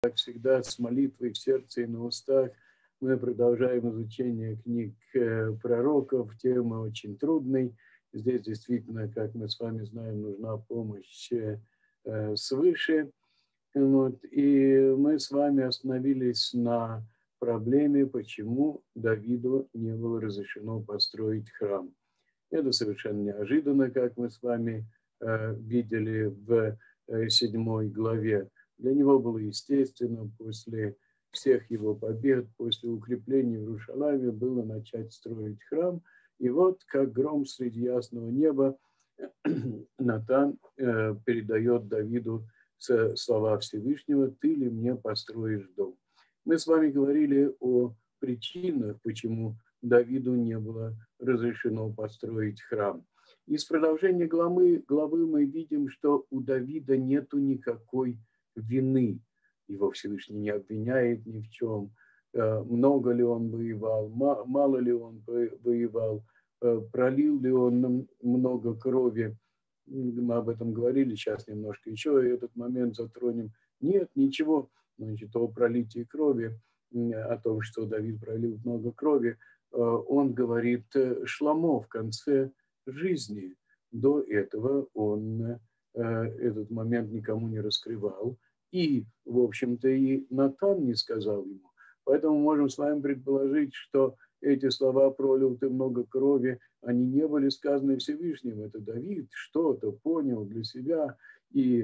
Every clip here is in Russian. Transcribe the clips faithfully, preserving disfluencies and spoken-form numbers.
Как всегда, с молитвой в сердце и на устах мы продолжаем изучение книг пророков. Тема очень трудной. Здесь действительно, как мы с вами знаем, нужна помощь свыше. Вот. И мы с вами остановились на проблеме, почему Давиду не было разрешено построить храм. Это совершенно неожиданно, как мы с вами видели в седьмой главе. Для него было естественно после всех его побед, после укрепления в Иерусалиме было начать строить храм. И вот, как гром среди ясного неба, Натан э, передает Давиду слова Всевышнего: «Ты ли мне построишь дом?» Мы с вами говорили о причинах, почему Давиду не было разрешено построить храм. Из продолжения главы, главы мы видим, что у Давида нету никакой вины. Его Всевышний не обвиняет ни в чем. Много ли он воевал, мало ли он воевал, пролил ли он много крови. Мы об этом говорили, сейчас немножко еще этот момент затронем. Нет, ничего, значит, о пролитии крови, о том, что Давид пролил много крови, он говорит Шломо в конце жизни. До этого он этот момент никому не раскрывал. И, в общем-то, и Натан не сказал ему. Поэтому можем с вами предположить, что эти слова «пролил ты много крови», они не были сказаны Всевышним. Это Давид что-то понял для себя и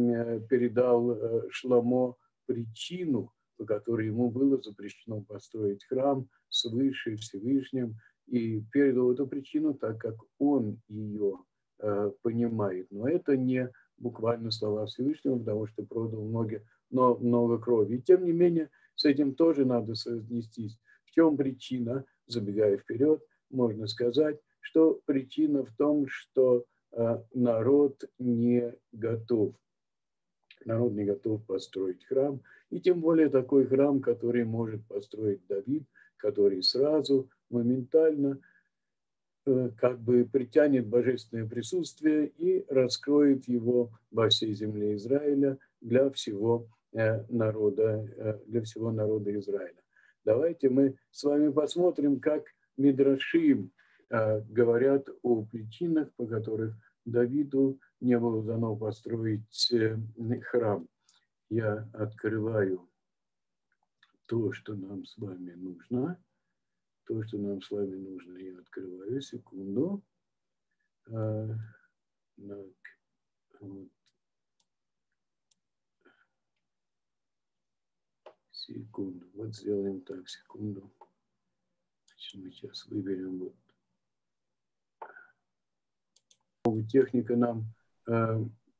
передал Шломо причину, по которой ему было запрещено построить храм свыше Всевышним, и передал эту причину так, как он ее э, понимает. Но это не буквально слова Всевышнего, потому что продал много, но много крови. И тем не менее, с этим тоже надо соотнестись. В чем причина? Забегая вперед, можно сказать, что причина в том, что э, народ не готов. Народ не готов построить храм, и тем более такой храм, который может построить Давид, который сразу, моментально э, как бы притянет божественное присутствие и раскроет его во всей земле Израиля для всего э, народа, э, для всего народа Израиля. Давайте мы с вами посмотрим, как Мидрашим э, говорят о причинах, по которых Давиду не было дано построить э, храм. Я открываю то, что нам с вами нужно. То, что нам с вами нужно, я открываю. Секунду. А, так, вот. Секунду. Вот сделаем так, секунду. Значит, мы сейчас выберем вот. Техника нам... Э,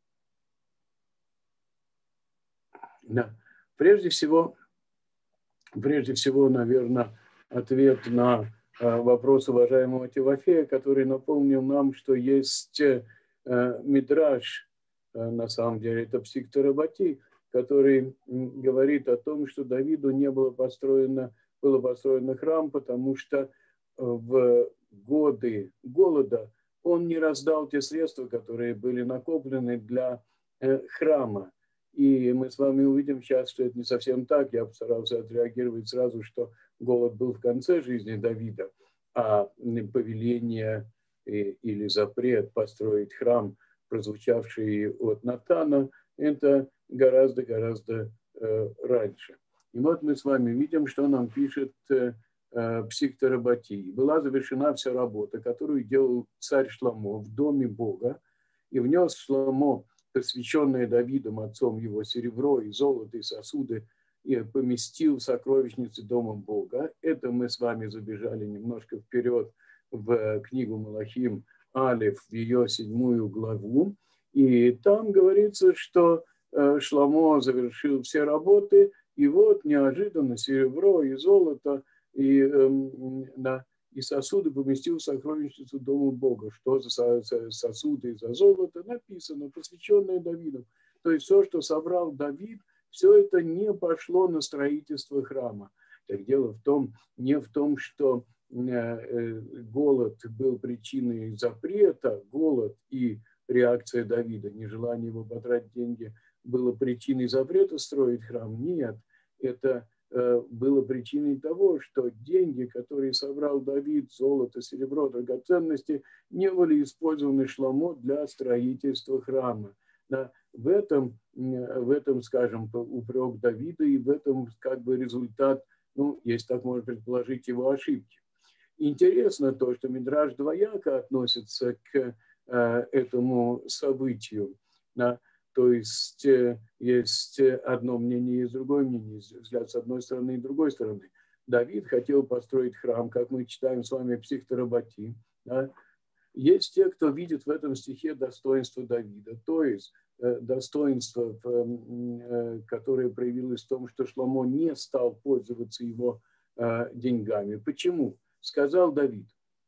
да. Прежде всего, прежде всего, наверное, ответ на э, вопрос уважаемого Тимофея, который напомнил нам, что есть э, мидраш, э, на самом деле это Психта Раббати, который э, говорит о том, что Давиду не было построено, было построено храм, потому что в годы голода он не раздал те средства, которые были накоплены для э, храма. И мы с вами увидим сейчас, что это не совсем так. Я постарался отреагировать сразу, что голод был в конце жизни Давида, а повеление или запрет построить храм, прозвучавший от Натана, это гораздо-гораздо э, раньше. И вот мы с вами видим, что нам пишет э, Психта Раббати. Была завершена вся работа, которую делал царь Шломо в доме Бога, и внес Шломо, посвященное Давидом, отцом его, серебро и золото и сосуды, и поместил в сокровищнице дома Бога. Это мы с вами забежали немножко вперед в книгу Малахим Алеф, в ее седьмую главу. И там говорится, что Шломо завершил все работы, и вот неожиданно серебро и золото и, да, и сосуды поместил в сокровищницу дома Бога. Что за сосуды и за золото написано, посвященное Давиду. То есть все, что собрал Давид, все это не пошло на строительство храма. Так дело в том, не в том, что голод был причиной запрета, голод и реакция Давида, нежелание его потратить деньги было причиной запрета строить храм. Нет, это было причиной того, что деньги, которые собрал Давид, золото, серебро, драгоценности, не были использованы Шломо для строительства храма. Да, в этом, в этом, скажем, упрек Давида, и в этом как бы результат, ну, если так можно предположить, его ошибки. Интересно то, что Мидраш двояко относится к э, этому событию. Да? То есть э, есть одно мнение, есть другое мнение, взгляд с одной стороны и другой стороны. Давид хотел построить храм, как мы читаем с вами Психторабати. Да? Есть те, кто видит в этом стихе достоинство Давида, то есть э, достоинство, э, которое проявилось в том, что Шломо не стал пользоваться его э, деньгами. Почему? Сказал Давид.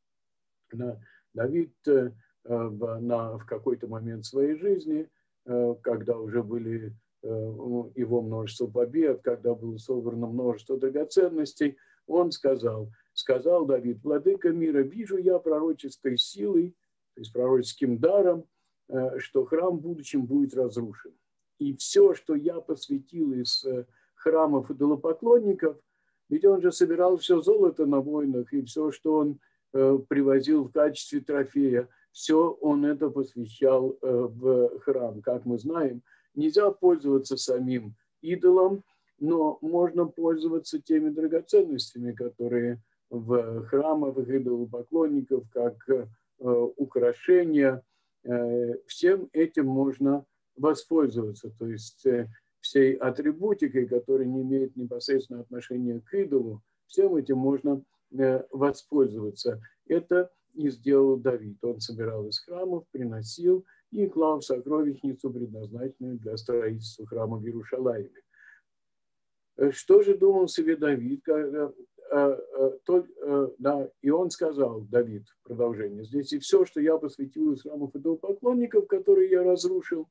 Да? Давид э, в, на, в какой-то момент своей жизни, э, когда уже были э, его множество побед, когда было собрано множество драгоценностей, он сказал, сказал Давид: «Владыка мира, вижу я пророческой силой, то есть пророческим даром, э, что храм в будущем будет разрушен. И все, что я посвятил из э, храмов идолопоклонников, ведь он же собирал все золото на войнах, и все, что он э, привозил в качестве трофея, все он это посвящал э, в храм. Как мы знаем, нельзя пользоваться самим идолом, но можно пользоваться теми драгоценностями, которые в храмах идолопоклонников, как э, украшения. Э, всем этим можно воспользоваться. То есть э, всей атрибутикой, которая не имеет непосредственного отношения к идолу, всем этим можно э, воспользоваться. Это и сделал Давид. Он собирал из храмов, приносил и клал в сокровищницу, предназначенную для строительства храма в Иерушалайме. Что же думал себе Давид? Да, и он сказал, Давид, продолжение, здесь: и все, что я посвятил из храмов идолопоклонников, которые я разрушил,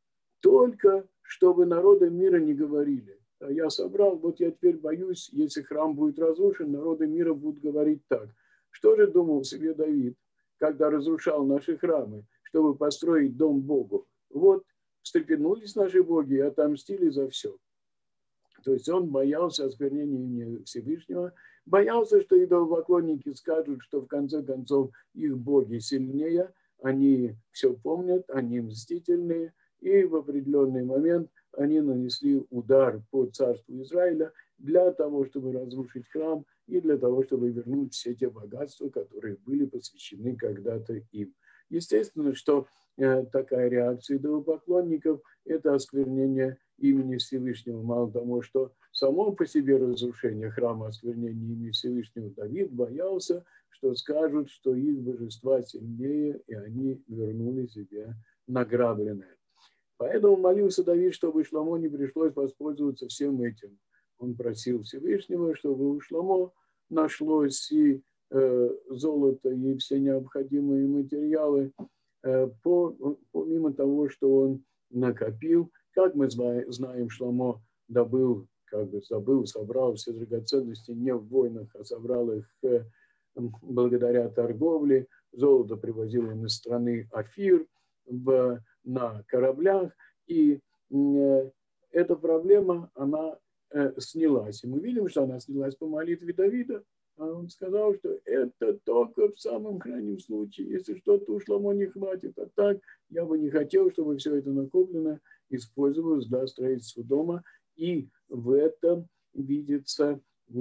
только чтобы народы мира не говорили. Я собрал, вот я теперь боюсь, если храм будет разрушен, народы мира будут говорить так. Что же думал себе Давид, когда разрушал наши храмы, чтобы построить дом Богу? Вот встрепенулись наши боги и отомстили за все. То есть он боялся осквернения имени Всевышнего, боялся, что идолопоклонники скажут, что в конце концов их боги сильнее, они все помнят, они мстительные, и в определенный момент они нанесли удар по царству Израиля для того, чтобы разрушить храм и для того, чтобы вернуть все те богатства, которые были посвящены когда-то им. Естественно, что э, такая реакция идолопоклонников – это осквернение имени Всевышнего. Мало того, что само по себе разрушение храма, осквернение имени Всевышнего, Давид боялся, что скажут, что их божества сильнее, и они вернули себе награбленное. Поэтому молился Давид, чтобы Шломо не пришлось воспользоваться всем этим. Он просил Всевышнего, чтобы у Шломо нашлось и э, золото, и все необходимые материалы, э, по, помимо того, что он накопил. Как мы знаем, Шломо добыл, как бы забыл, собрал все драгоценности не в войнах, а собрал их э, благодаря торговле. Золото привозил он из страны Офир в, на кораблях. И э, эта проблема, она э, снялась. И мы видим, что она снялась по молитве Давида. А он сказал, что это только в самом крайнем случае, если что-то у Шломо не хватит. А так я бы не хотел, чтобы все это накоплено использовалось для строительства дома. И в этом видится,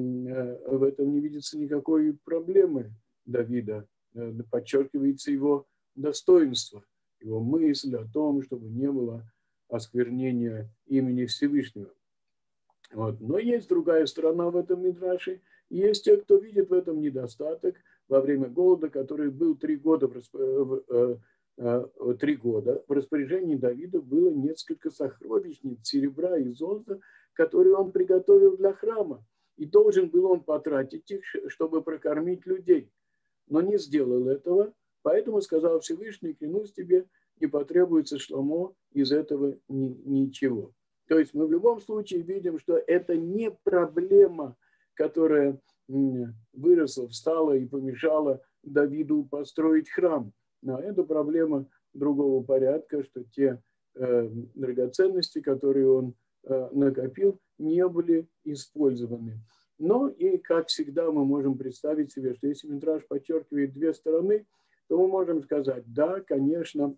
в этом не видится никакой проблемы Давида. Подчеркивается его достоинство, его мысль о том, чтобы не было осквернения имени Всевышнего. Вот. Но есть другая сторона в этом мидраше. Есть те, кто видит в этом недостаток. Во время голода, который был три года, в, три года, в распоряжении Давида было несколько сокровищниц серебра и золота, которые он приготовил для храма. И должен был он потратить их, чтобы прокормить людей. Но не сделал этого, поэтому сказал Всевышний: клянусь тебе, не потребуется Шломо из этого ни, ничего. То есть мы в любом случае видим, что это не проблема, которая выросла, встала и помешала Давиду построить храм. Но это проблема другого порядка, что те драгоценности, которые он накопил, не были использованы. Но и, как всегда, мы можем представить себе, что если Мидраш подчеркивает две стороны, то мы можем сказать, да, конечно,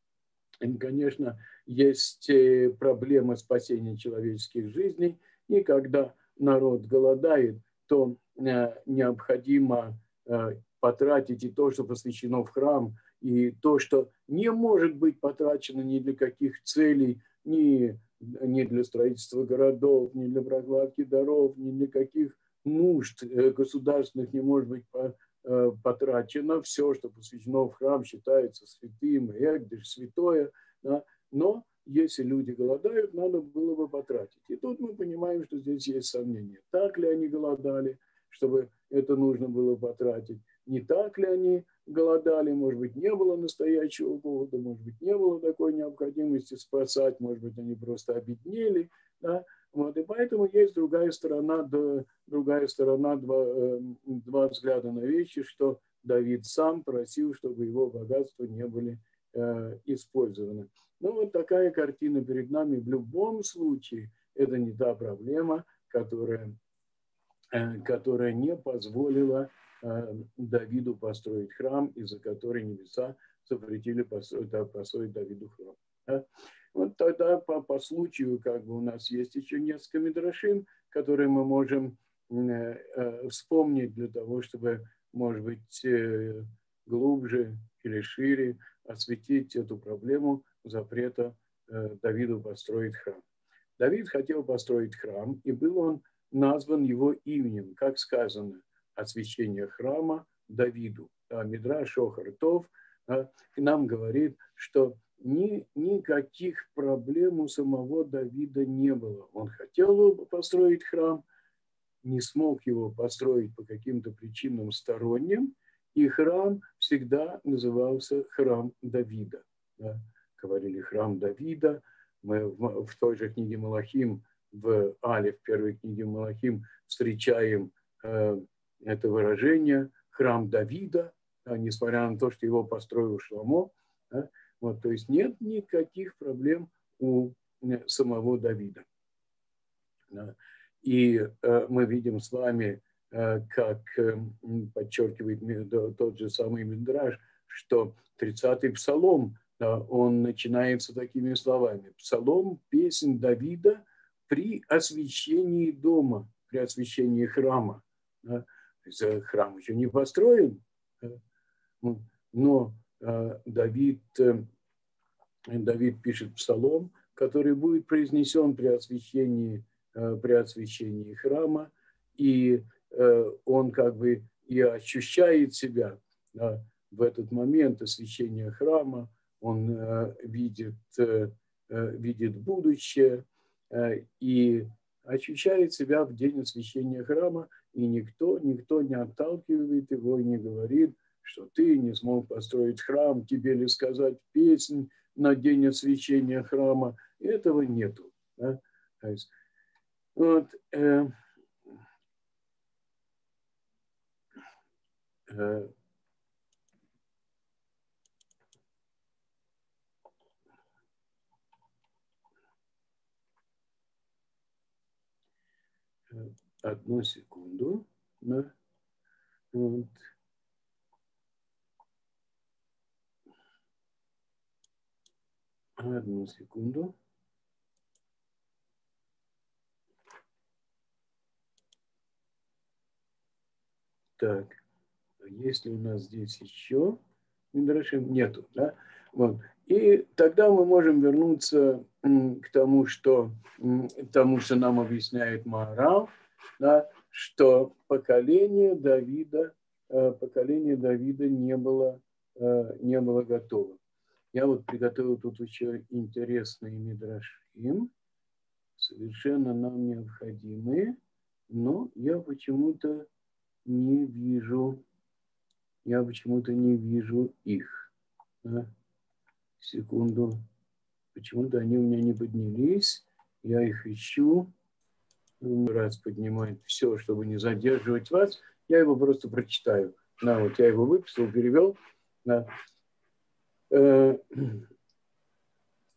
конечно, есть проблема спасения человеческих жизней, и когда народ голодает, то необходимо потратить и то, что посвящено в храм, и то, что не может быть потрачено ни для каких целей, ни, ни для строительства городов, ни для прокладки дорог, ни для каких нужд государственных не может быть потрачено. Все, что посвящено в храм, считается святым, эгдиш, святое. Да? Но если люди голодают, надо было бы потратить. И тут мы понимаем, что здесь есть сомнения. Так ли они голодали, чтобы это нужно было потратить? Не так ли они голодали? Может быть, не было настоящего голода, может быть, не было такой необходимости спасать, может быть, они просто обеднели. Да? Вот, и поэтому есть другая сторона, другая сторона, два, два взгляда на вещи, что Давид сам просил, чтобы его богатства не были э, использованы. Ну, вот такая картина перед нами. В любом случае, это не та проблема, которая, э, которая не позволила э, Давиду построить храм, из-за которой небеса запретили построить, построить Давиду храм. Да? Вот тогда по, по случаю, как бы у нас есть еще несколько мидрашим, которые мы можем э, э, вспомнить для того, чтобы, может быть, э, глубже или шире осветить эту проблему запрета э, Давиду построить храм. Давид хотел построить храм, и был он назван его именем, как сказано, освящение храма Давиду. А Мидраш Охар Тов а, нам говорит, что Ни, никаких проблем у самого Давида не было. Он хотел построить храм, не смог его построить по каким-то причинам сторонним, и храм всегда назывался храм Давида. Да? Говорили храм Давида. Мы в, в той же книге Малахим, в Але, в первой книге Малахим, встречаем э, это выражение храм Давида, да, несмотря на то, что его построил Шломо. Да? Вот, то есть нет никаких проблем у самого Давида. И э, мы видим с вами, э, как э, подчеркивает тот же самый Мидраш, что тридцатый псалом, да, он начинается такими словами. Псалом, песнь Давида при освящении дома, при освящении храма. Да. То есть, храм еще не построен, но Давид, Давид пишет псалом, который будет произнесен при освящении, при освящении храма, и он как бы и ощущает себя в этот момент освящения храма, он видит, видит будущее и ощущает себя в день освящения храма, и никто, никто не отталкивает его и не говорит, что ты не смог построить храм, тебе ли сказать песнь на день освящения храма. Этого нету. Да? То есть, вот, э, э, одну секунду. Да? Вот. Одну секунду. Так, есть ли у нас здесь еще мидрашим? Нету, да? Вот. И тогда мы можем вернуться к тому, что, к тому, что нам объясняет Маорал, да, что поколение Давида, поколение Давида не было, не было готово. Я вот приготовил тут еще интересные мидрашим, совершенно нам необходимые, но я почему-то не вижу, я почему-то не вижу их. Да? Секунду. Почему-то они у меня не поднялись. Я их ищу. Раз поднимает все, чтобы не задерживать вас. Я его просто прочитаю. На, вот я его выписал, перевел. Да.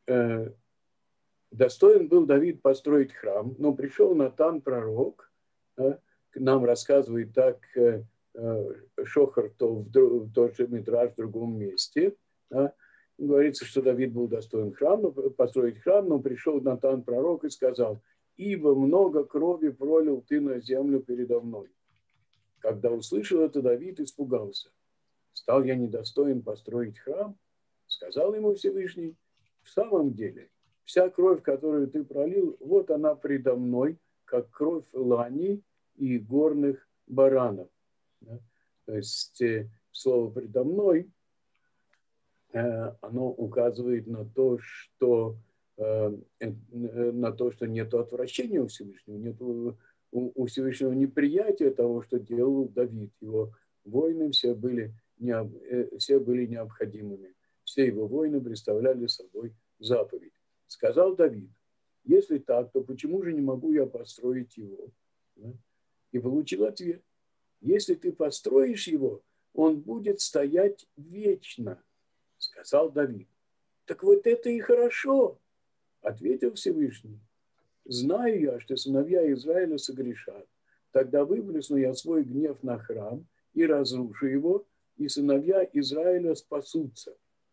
э, достоин был Давид построить храм, но пришел Натан, пророк, э, нам рассказывает так э, Шохар, то в, в тот же Мидраш в другом месте. Да, говорится, что Давид был достоин храм, построить храм, но пришел Натан, пророк, и сказал: «Ибо много крови пролил ты на землю передо мной». Когда услышал это, Давид испугался. «Стал я недостоин построить храм?» Сказал ему Всевышний: «В самом деле, вся кровь, которую ты пролил, вот она предо мной, как кровь лани и горных баранов». Да? То есть э, слово «предо мной» э, оно указывает на то, что э, э, на то, что нет отвращения у Всевышнего, нет у, у Всевышнего неприятия того, что делал Давид. Его войны все были, не, э, все были необходимыми. Все его войны представляли собой заповедь. Сказал Давид: «Если так, то почему же не могу я построить его?» Да? И получил ответ: «Если ты построишь его, он будет стоять вечно». Сказал Давид: «Так вот это и хорошо», ответил Всевышний. «Знаю я, что сыновья Израиля согрешат. Тогда выплесну я свой гнев на храм и разрушу его, и сыновья Израиля спасутся».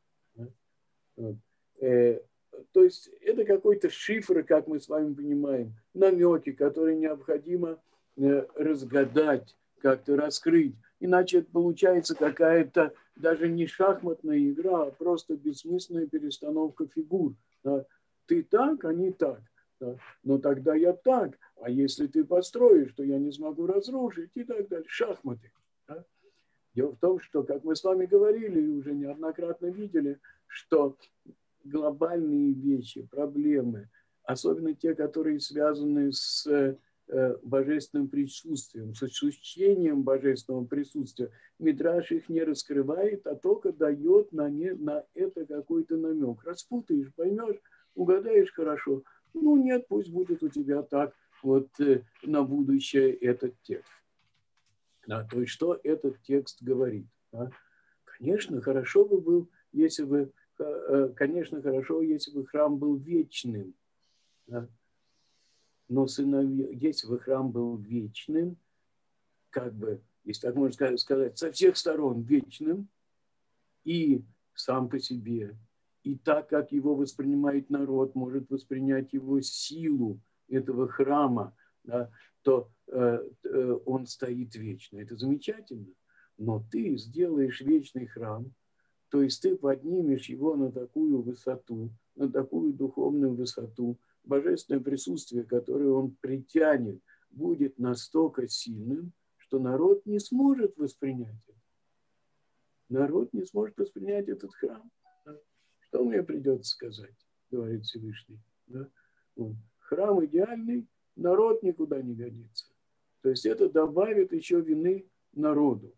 То есть это какой-то шифр, как мы с вами понимаем, намеки, которые необходимо разгадать, как-то раскрыть. Иначе это получается какая-то даже не шахматная игра, а просто бессмысленная перестановка фигур. Да? Ты так, а не так. Да? Но тогда я так. А если ты построишь, то я не смогу разрушить и так далее. Шахматы. Да? Дело в том, что, как мы с вами говорили и уже неоднократно видели, что глобальные вещи, проблемы, особенно те, которые связаны с э, божественным присутствием, с ощущением божественного присутствия, Мидраш их не раскрывает, а только дает на, не, на это какой-то намек. Распутаешь, поймешь, угадаешь хорошо. Ну нет, пусть будет у тебя так вот э, на будущее этот текст. Да, то есть что этот текст говорит? Да? Конечно, хорошо бы был, если бы Конечно, хорошо, если бы храм был вечным. Да? Но сыновья, если бы храм был вечным, как бы, если так можно сказать, со всех сторон вечным, и сам по себе, и так, как его воспринимает народ, может воспринять его силу этого храма, да, то э, э, он стоит вечно. Это замечательно. Но ты сделаешь вечный храм, то есть ты поднимешь его на такую высоту, на такую духовную высоту, божественное присутствие, которое он притянет, будет настолько сильным, что народ не сможет воспринять это. Народ не сможет воспринять этот храм. Что мне придется сказать, говорит Всевышний. Да? Храм идеальный, народ никуда не годится. То есть это добавит еще вины народу.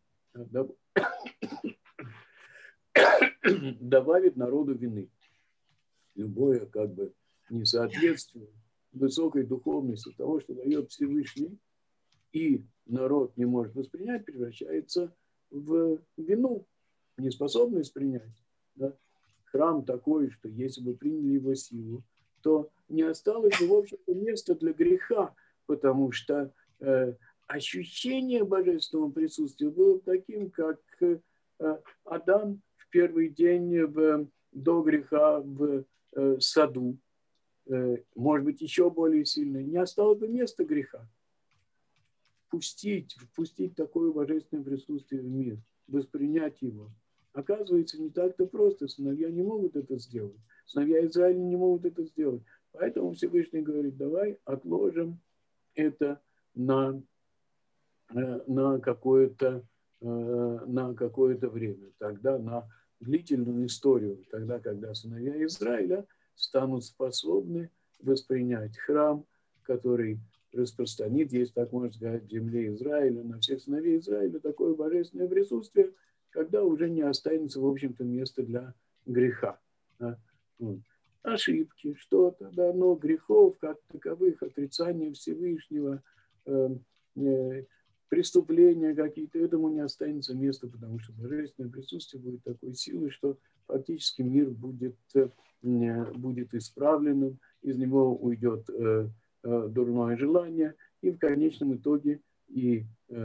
Добавит народу вины. Любое как бы несоответствие высокой духовности того, что дает Всевышний, и народ не может воспринять, превращается в вину, неспособность принять. Да? Храм такой, что если бы приняли его силу, то не осталось бы, в общем-то, места для греха, потому что э, ощущение божественного присутствия было таким, как э, Адам в первый день в, до греха в э, саду, э, может быть, еще более сильное, не осталось бы места греха. Пустить, впустить такое божественное присутствие в мир, воспринять его. Оказывается, не так-то просто. Сыновья не могут это сделать. Сыновья Израиля не могут это сделать. Поэтому Всевышний говорит: давай отложим это на, на какое-то на какое-то время. Тогда на длительную историю. Тогда, когда сыновья Израиля станут способны воспринять храм, который распространит, если так можно сказать, в земле Израиля, на всех сыновей Израиля такое божественное присутствие, когда уже не останется, в общем-то, места для греха. Да? Вот. Ошибки, что-то, да, но грехов как таковых, отрицания Всевышнего, э, э, преступления какие-то, этому не останется места, потому что божественное присутствие будет такой силой, что фактически мир будет будет исправленным, из него уйдет дурное желание, и в конечном итоге и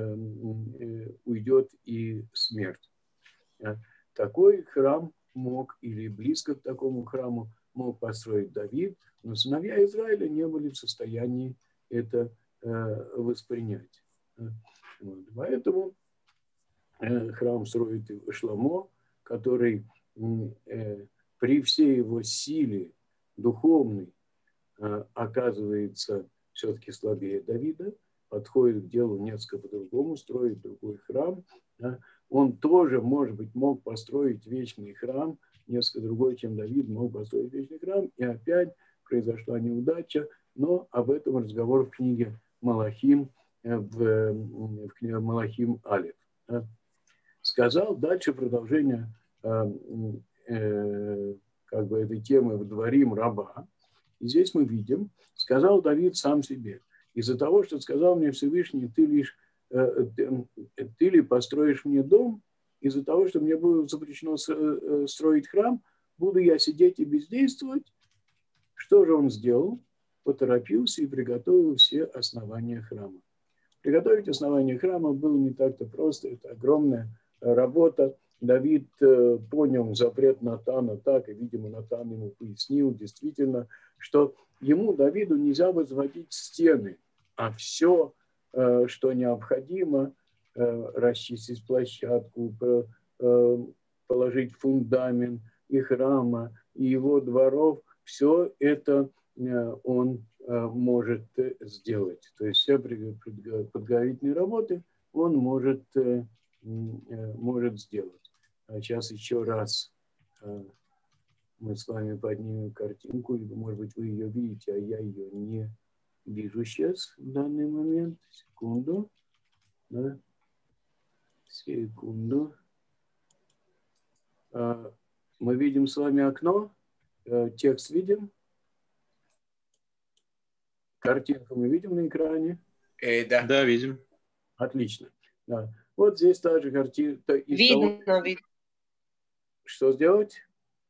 уйдет и смерть. Такой храм мог, или близко к такому храму мог построить Давид, но сыновья Израиля не были в состоянии это воспринять. Вот. Поэтому храм строит Шломо, который при всей его силе духовной оказывается все-таки слабее Давида, подходит к делу несколько по-другому, строит другой храм. Он тоже, может быть, мог построить вечный храм, несколько другой, чем Давид мог построить вечный храм, и опять произошла неудача, но об этом разговор в книге Малахим, в, в книге Малахим Алеф. Сказал дальше продолжение э, э, как бы этой темы в Дворим раба. И здесь мы видим, сказал Давид сам себе, из-за того, что сказал мне Всевышний, ты лишь э, ты, ты ли построишь мне дом, из-за того, что мне было запрещено строить храм, буду я сидеть и бездействовать. Что же он сделал? Поторопился и приготовил все основания храма. Приготовить основание храма было не так-то просто, это огромная работа. Давид понял запрет Натана так, и, видимо, Натан ему пояснил действительно, что ему, Давиду, нельзя возводить стены, а все, что необходимо, расчистить площадку, положить фундамент и храма, и его дворов, все это он может сделать. То есть все подготовительные работы он может, может сделать. А сейчас еще раз мы с вами поднимем картинку, или, может быть, вы ее видите, а я ее не вижу сейчас в данный момент. Секунду. Да. Секунду. Мы видим с вами окно, текст видим. Картинку мы видим на экране? Э, да. Да, видим. Отлично. Да. Вот здесь также картинка. Видно, того... видно. Что сделать?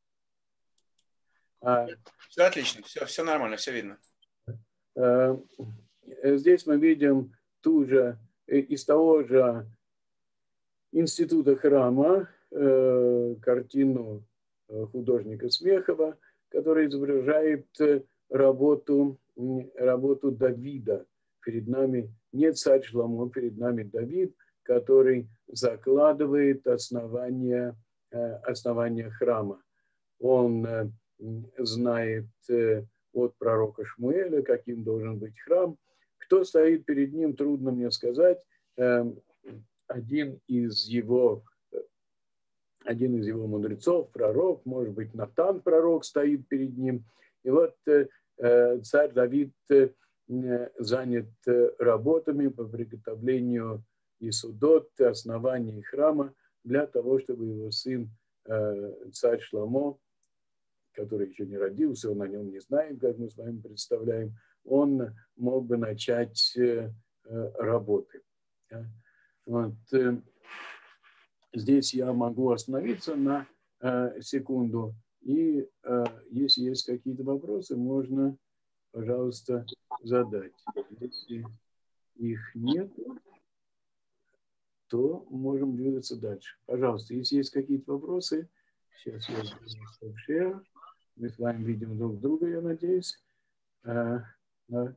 А... Все отлично, все, все нормально, все видно. А, здесь мы видим ту же, из того же института храма э, картину художника Смехова, который изображает работу, работу Давида. Перед нами не царь Шломо, перед нами Давид, который закладывает основание, основание храма. Он знает от пророка Шмуэля, каким должен быть храм. Кто стоит перед ним, трудно мне сказать. Один из его, один из его мудрецов, пророк, может быть, Натан, пророк, стоит перед ним. И вот царь Давид занят работами по приготовлению Исудот, оснований храма, для того, чтобы его сын, царь Шломо, который еще не родился, он о нем не знает, как мы с вами представляем, он мог бы начать работы. Вот. Здесь я могу остановиться на секунду, и если есть какие-то вопросы, можно, пожалуйста, задать. Если их нет, то можем двигаться дальше. Пожалуйста, если есть какие-то вопросы, сейчас я сделаю share. Мы с вами видим друг друга, я надеюсь. А, да.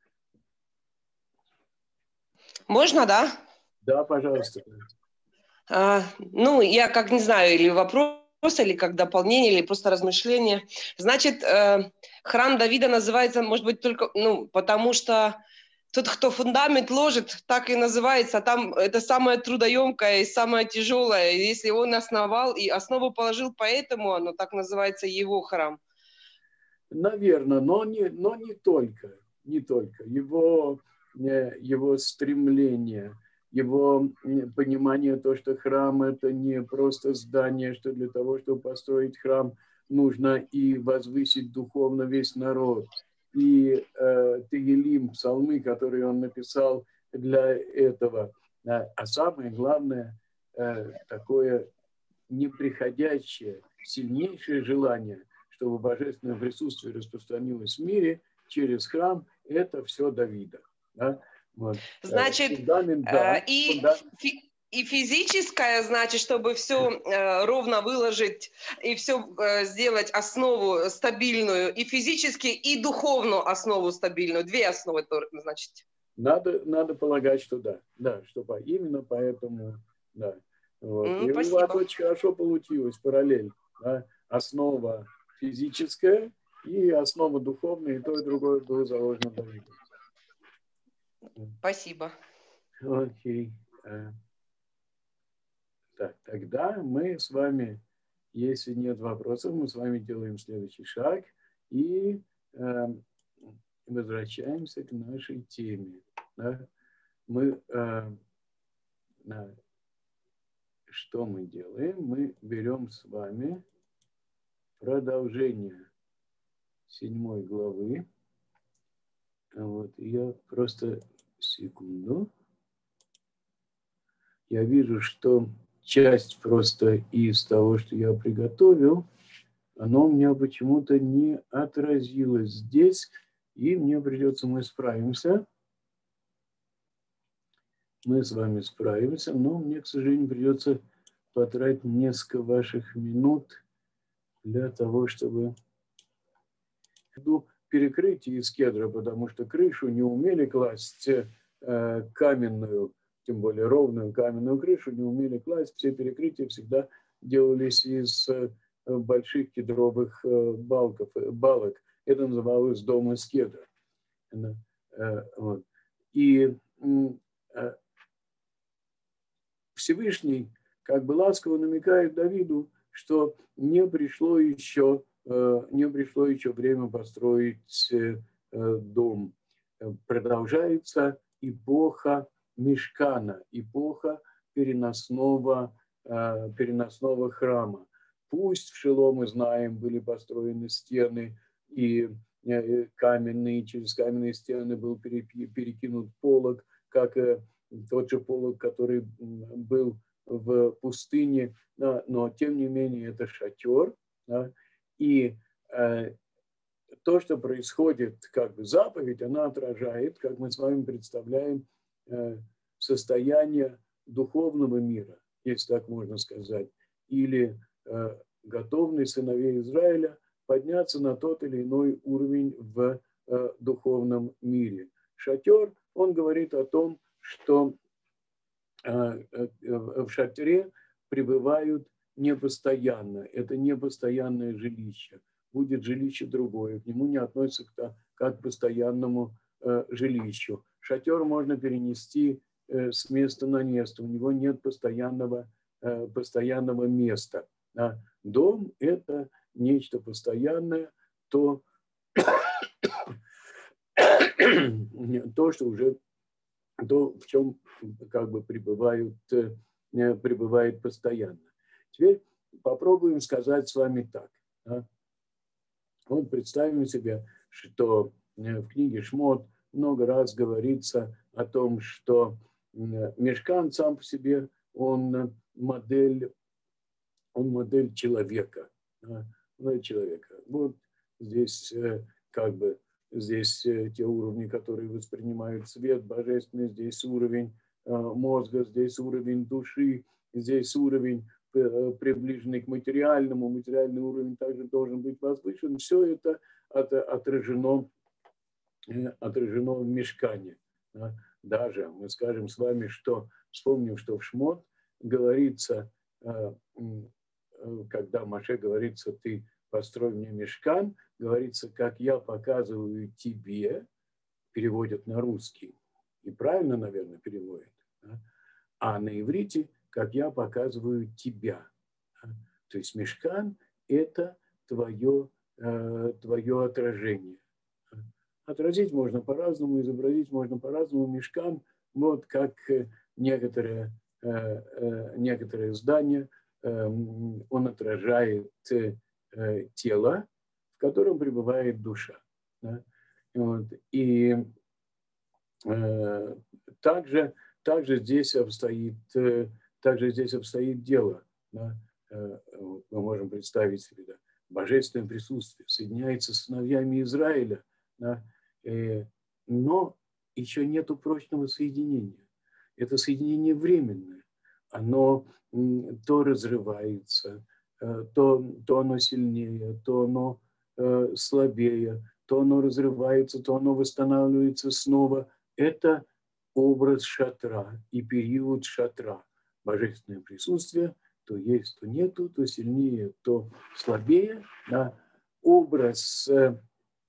Можно, да? Да, пожалуйста. А, ну, я как не знаю, или вопрос, или как дополнение, или просто размышление. Значит, э, храм Давида называется, может быть, только, ну, потому что тот, кто фундамент ложит, так и называется. Там это самое трудоемкое и самое тяжелое. Если он основал и основу положил, поэтому оно так называется, его храм. Наверное, но не, но не только. Не только. Его, его стремление, его понимание, то, что храм – это не просто здание, что для того, чтобы построить храм, нужно и возвысить духовно весь народ. И э, Тегелим, псалмы, которые он написал для этого. А самое главное, э, такое неприходящее, сильнейшее желание, чтобы божественное присутствие распространилось в мире через храм, это все Давида. Да? Вот. Значит, фундамент, да, и, фундамент. и физическое, значит, чтобы все ровно выложить и все сделать основу стабильную, и физически, и духовную основу стабильную. Две основы, значит. Надо, надо полагать, что да. Да, что по, именно поэтому, да. Вот. Mm, и спасибо. у вас очень хорошо получилось параллель. Да? Основа физическая и основа духовная, и то, и другое было заложено Давидом. Спасибо. Окей. Так, тогда мы с вами, если нет вопросов, мы с вами делаем следующий шаг и э, возвращаемся к нашей теме. Да? Мы, э, э, что мы делаем? Мы берем с вами продолжение седьмой главы. Вот, я просто секунду. Я вижу, что часть просто из того, что я приготовил, оно у меня почему-то не отразилось здесь, и мне придется, мы справимся. Мы с вами справимся, но мне, к сожалению, придется потратить несколько ваших минут для того, чтобы перекрытие из кедра, потому что крышу не умели класть э, каменную, тем более ровную каменную крышу, не умели класть. Все перекрытия всегда делались из э, больших кедровых э, балков, э, балок. Это называлось дом из кедра. Э, вот. И э, Всевышний как бы ласково намекает Давиду, что не пришло еще, э, не пришло еще время построить э, дом. Продолжается эпоха Мишкана, эпоха переносного, э, переносного храма. Пусть в Шило, мы знаем, были построены стены и э, каменные, через каменные стены был перекинут полог, как э, тот же полог, который был в пустыне, но, но тем не менее это шатер. Да, и э, то, что происходит, как бы заповедь, она отражает, как мы с вами представляем, э, состояние духовного мира, если так можно сказать, или э, готовность сыновей Израиля подняться на тот или иной уровень в э, духовном мире. Шатер, он говорит о том, что э, э, в шатре пребывают непостоянно. Это непостоянное жилище. Будет жилище другое, к нему не относится как к постоянному э, жилищу. Шатер можно перенести э, с места на место, у него нет постоянного, э, постоянного места. А дом – это нечто постоянное, то, то, что уже, то, в чем как бы пребывают, э, пребывает постоянно. Теперь попробуем сказать с вами так. Да? Вот представим себе, что в книге Шмот много раз говорится о том, что Мишкан сам по себе, он модель, он модель человека. Модель человека. Вот здесь как бы здесь те уровни, которые воспринимают свет божественный, здесь уровень мозга, здесь уровень души, здесь уровень приближенный к материальному, материальный уровень также должен быть возвышен. Все это отражено, отражено в Мишкане. Даже мы скажем с вами, что вспомним, что в Шмот говорится, когда Моше говорится, ты построй мне Мишкан, говорится, как я показываю тебе, переводят на русский. И правильно, наверное, переводят. А на иврите, как я показываю тебя. То есть Мишкан – это твое, твое отражение. Отразить можно по-разному, изобразить можно по-разному. Мишкан, вот как некоторые, некоторые здания, он отражает тело, в котором пребывает душа. Вот. И также, также здесь обстоит, также здесь обстоит дело. Да? Мы можем представить себе, да? божественное присутствие, соединяется с сыновьями Израиля, да, но еще нету прочного соединения. Это соединение временное. Оно то разрывается, то, то оно сильнее, то оно э, слабее, то оно разрывается, то оно восстанавливается снова. Это образ шатра и период шатра. Божественное присутствие то есть, то нету, то сильнее, то слабее. Да. Образ, э,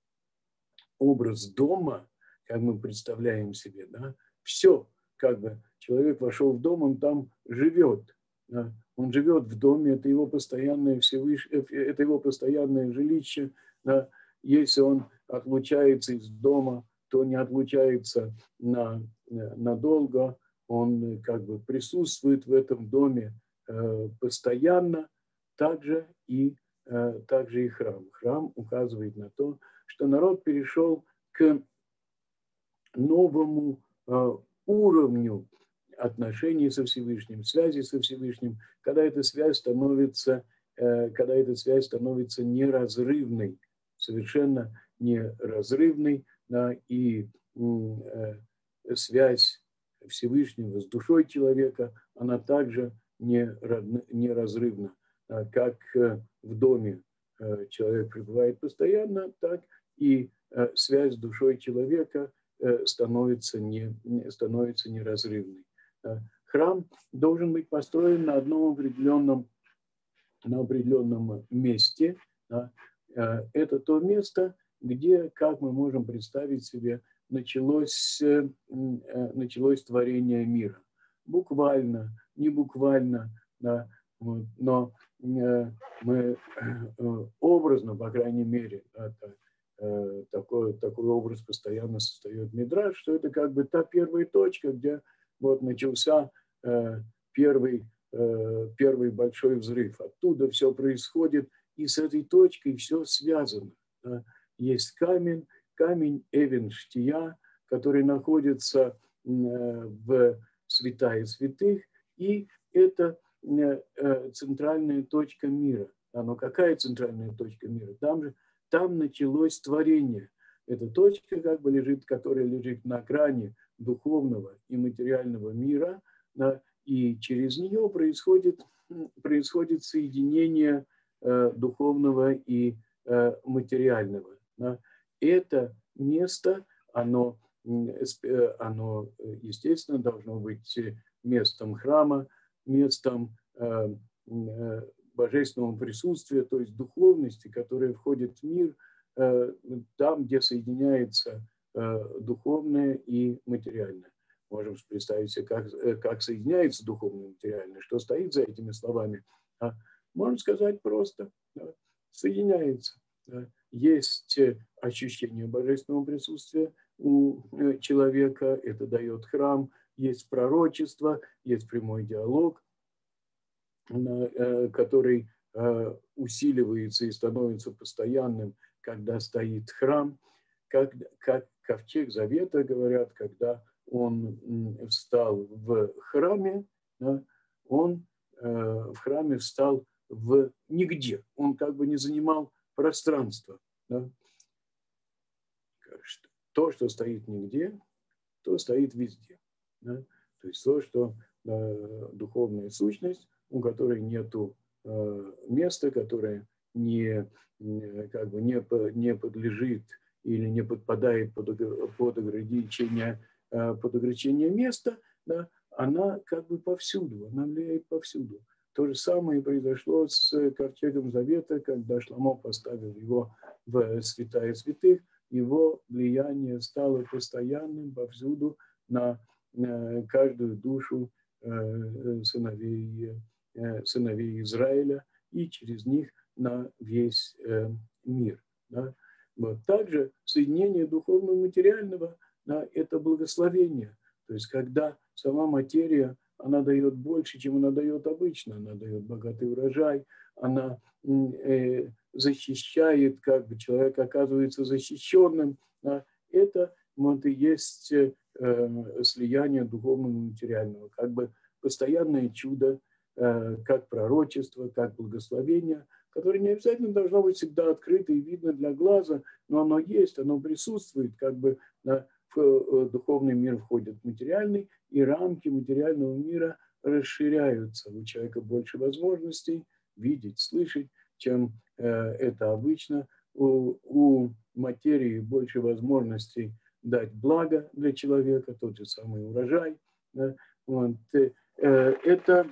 образ дома, как мы представляем себе, да, все, как бы человек вошел в дом, он там живет. Да. Он живет в доме, это его постоянное всевыш... это его постоянное жилище. Да. Если он отлучается из дома, то не отлучается на, надолго, он как бы присутствует в этом доме э, постоянно, также и, э, также и храм. Храм указывает на то, что народ перешел к новому э, уровню отношений со Всевышним, связи со Всевышним, когда эта связь становится, э, когда эта связь становится неразрывной, совершенно неразрывной, да, и э, связь Всевышнего с душой человека, она также неразрывна. Как в доме человек пребывает постоянно, так и связь с душой человека становится, не, становится неразрывной. Храм должен быть построен на одном определенном, на определенном месте. Это то место, где, как мы можем представить себе, началось, началось творение мира. Буквально, не буквально, да, но мы образно, по крайней мере, это, такой, такой образ постоянно создает Мидраш, что это как бы та первая точка, где вот начался первый, первый большой взрыв. Оттуда все происходит, и с этой точкой все связано. Есть камень, камень Эвен Штия, который находится в святая святых, и это центральная точка мира. А ну какая центральная точка мира? Там же, там началось творение. Эта точка как бы лежит, которая лежит на грани духовного и материального мира, да, и через нее происходит, происходит соединение э, духовного и э, материального. Да. Это место, оно, оно, естественно, должно быть местом храма, местом э, э, божественного присутствия, то есть духовности, которая входит в мир, э, там, где соединяется э, духовное и материальное. Можем представить себе, как, как соединяется духовное и материальное, что стоит за этими словами. А можно сказать просто, да, соединяется. Да. Есть ощущение божественного присутствия у человека, это дает храм, есть пророчество, есть прямой диалог, который усиливается и становится постоянным, когда стоит храм, как, как ковчег завета, говорят, когда он встал в храме, да, он в храме встал в нигде, он как бы не занимал пространство. Да. То, что стоит нигде, то стоит везде. Да. То есть то, что э, духовная сущность, у которой нету э, места, которое не, как бы не, не подлежит или не подпадает под, под, ограничение, э, под ограничение места, да, она как бы повсюду, она влияет повсюду. То же самое произошло с ковчегом завета, когда Шломо поставил его в святая святых, его влияние стало постоянным повсюду на каждую душу сыновей, сыновей Израиля и через них на весь мир. Да. Вот. Также соединение духовного и материального, да, это благословение. То есть когда сама материя, она дает больше, чем она дает обычно. Она дает богатый урожай, она э, защищает, как бы человек оказывается защищенным. Да. Это вот и есть э, слияние духовного и материального, как бы постоянное чудо, э, как пророчество, как благословение, которое не обязательно должно быть всегда открыто и видно для глаза, но оно есть, оно присутствует, как бы да, в духовный мир входит материальный, и рамки материального мира расширяются. У человека больше возможностей видеть, слышать, чем э, это обычно. У, у материи больше возможностей дать благо для человека, тот же самый урожай. Да? Вот. Это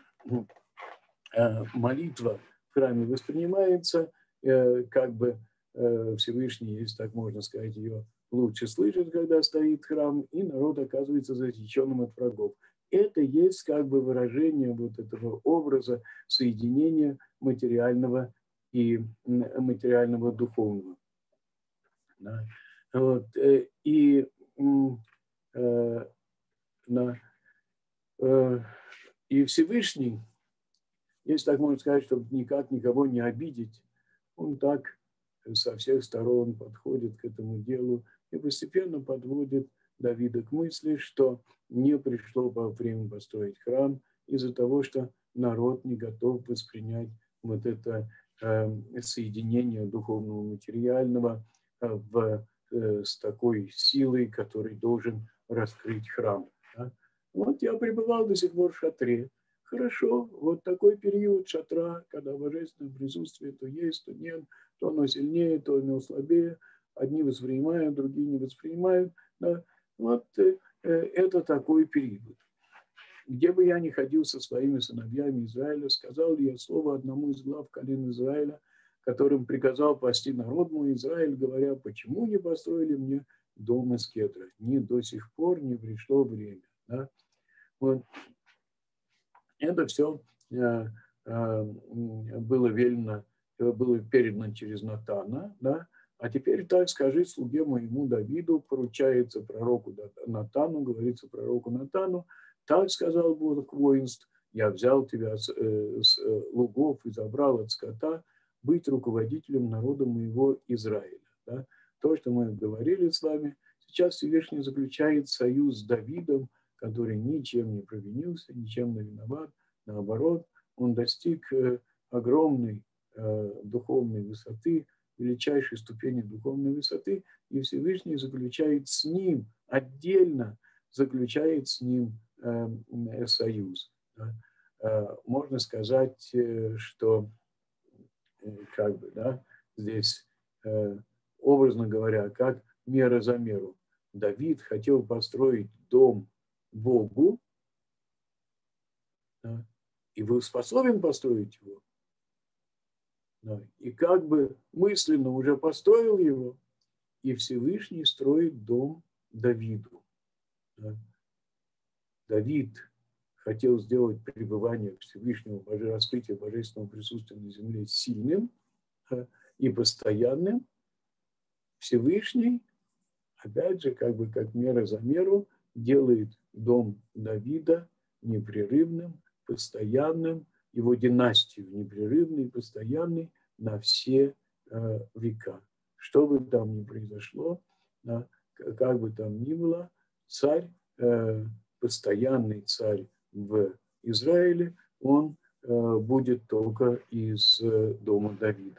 молитва в храме воспринимается, как бы Всевышний, если так можно сказать, ее лучше слышит, когда стоит храм, и народ оказывается защищенным от врагов. Это есть как бы выражение вот этого образа соединения материального и материального духовного. Да. Вот. И, и Всевышний, если так можно сказать, чтобы никак никого не обидеть, он так со всех сторон подходит к этому делу и постепенно подводит Давида к мысли, что не пришло время построить храм из-за того, что народ не готов воспринять вот это э, соединение духовного и материального э, в, э, с такой силой, который должен раскрыть храм. Да? Вот я пребывал до сих пор в шатре. Хорошо, вот такой период шатра, когда божественное присутствие то есть, то нет, то оно сильнее, то оно слабее. Одни воспринимают, другие не воспринимают. Да? Вот э, это такой период. Где бы я ни ходил со своими сыновьями Израиля, сказал ли я слово одному из глав колен Израиля, которым приказал пасти народ мой Израиль, говоря, почему не построили мне дом из кедра? Ни до сих пор не пришло время. Да? Вот. Это все э, э, было велено, было передано через Натана, да? А теперь так скажи слуге моему Давиду, поручается пророку Натану, говорится пророку Натану, так сказал Бог воинств, я взял тебя с, э, с лугов и забрал от скота быть руководителем народа моего Израиля. Да? То, что мы говорили с вами, сейчас Всевышний заключает союз с Давидом, который ничем не провинился, ничем не виноват. Наоборот, он достиг э, огромной э, духовной высоты, величайшей ступени духовной высоты, и Всевышний заключает с ним, отдельно заключает с ним э, э, союз. Да? Э, можно сказать, э, что э, как бы, да, здесь, э, образно говоря, как мера за меру. Давид хотел построить дом Богу, да, и был способен построить его. Да, и как бы мысленно уже построил его, и Всевышний строит дом Давиду. Да. Давид хотел сделать пребывание Всевышнего, раскрытие божественного присутствия на земле сильным да, и постоянным. Всевышний, опять же, как бы как мера за меру, делает дом Давида непрерывным, постоянным, его династию непрерывной, постоянной на все э, века. Что бы там ни произошло, да, как бы там ни было, царь, э, постоянный царь в Израиле, он э, будет только из э, дома Давида.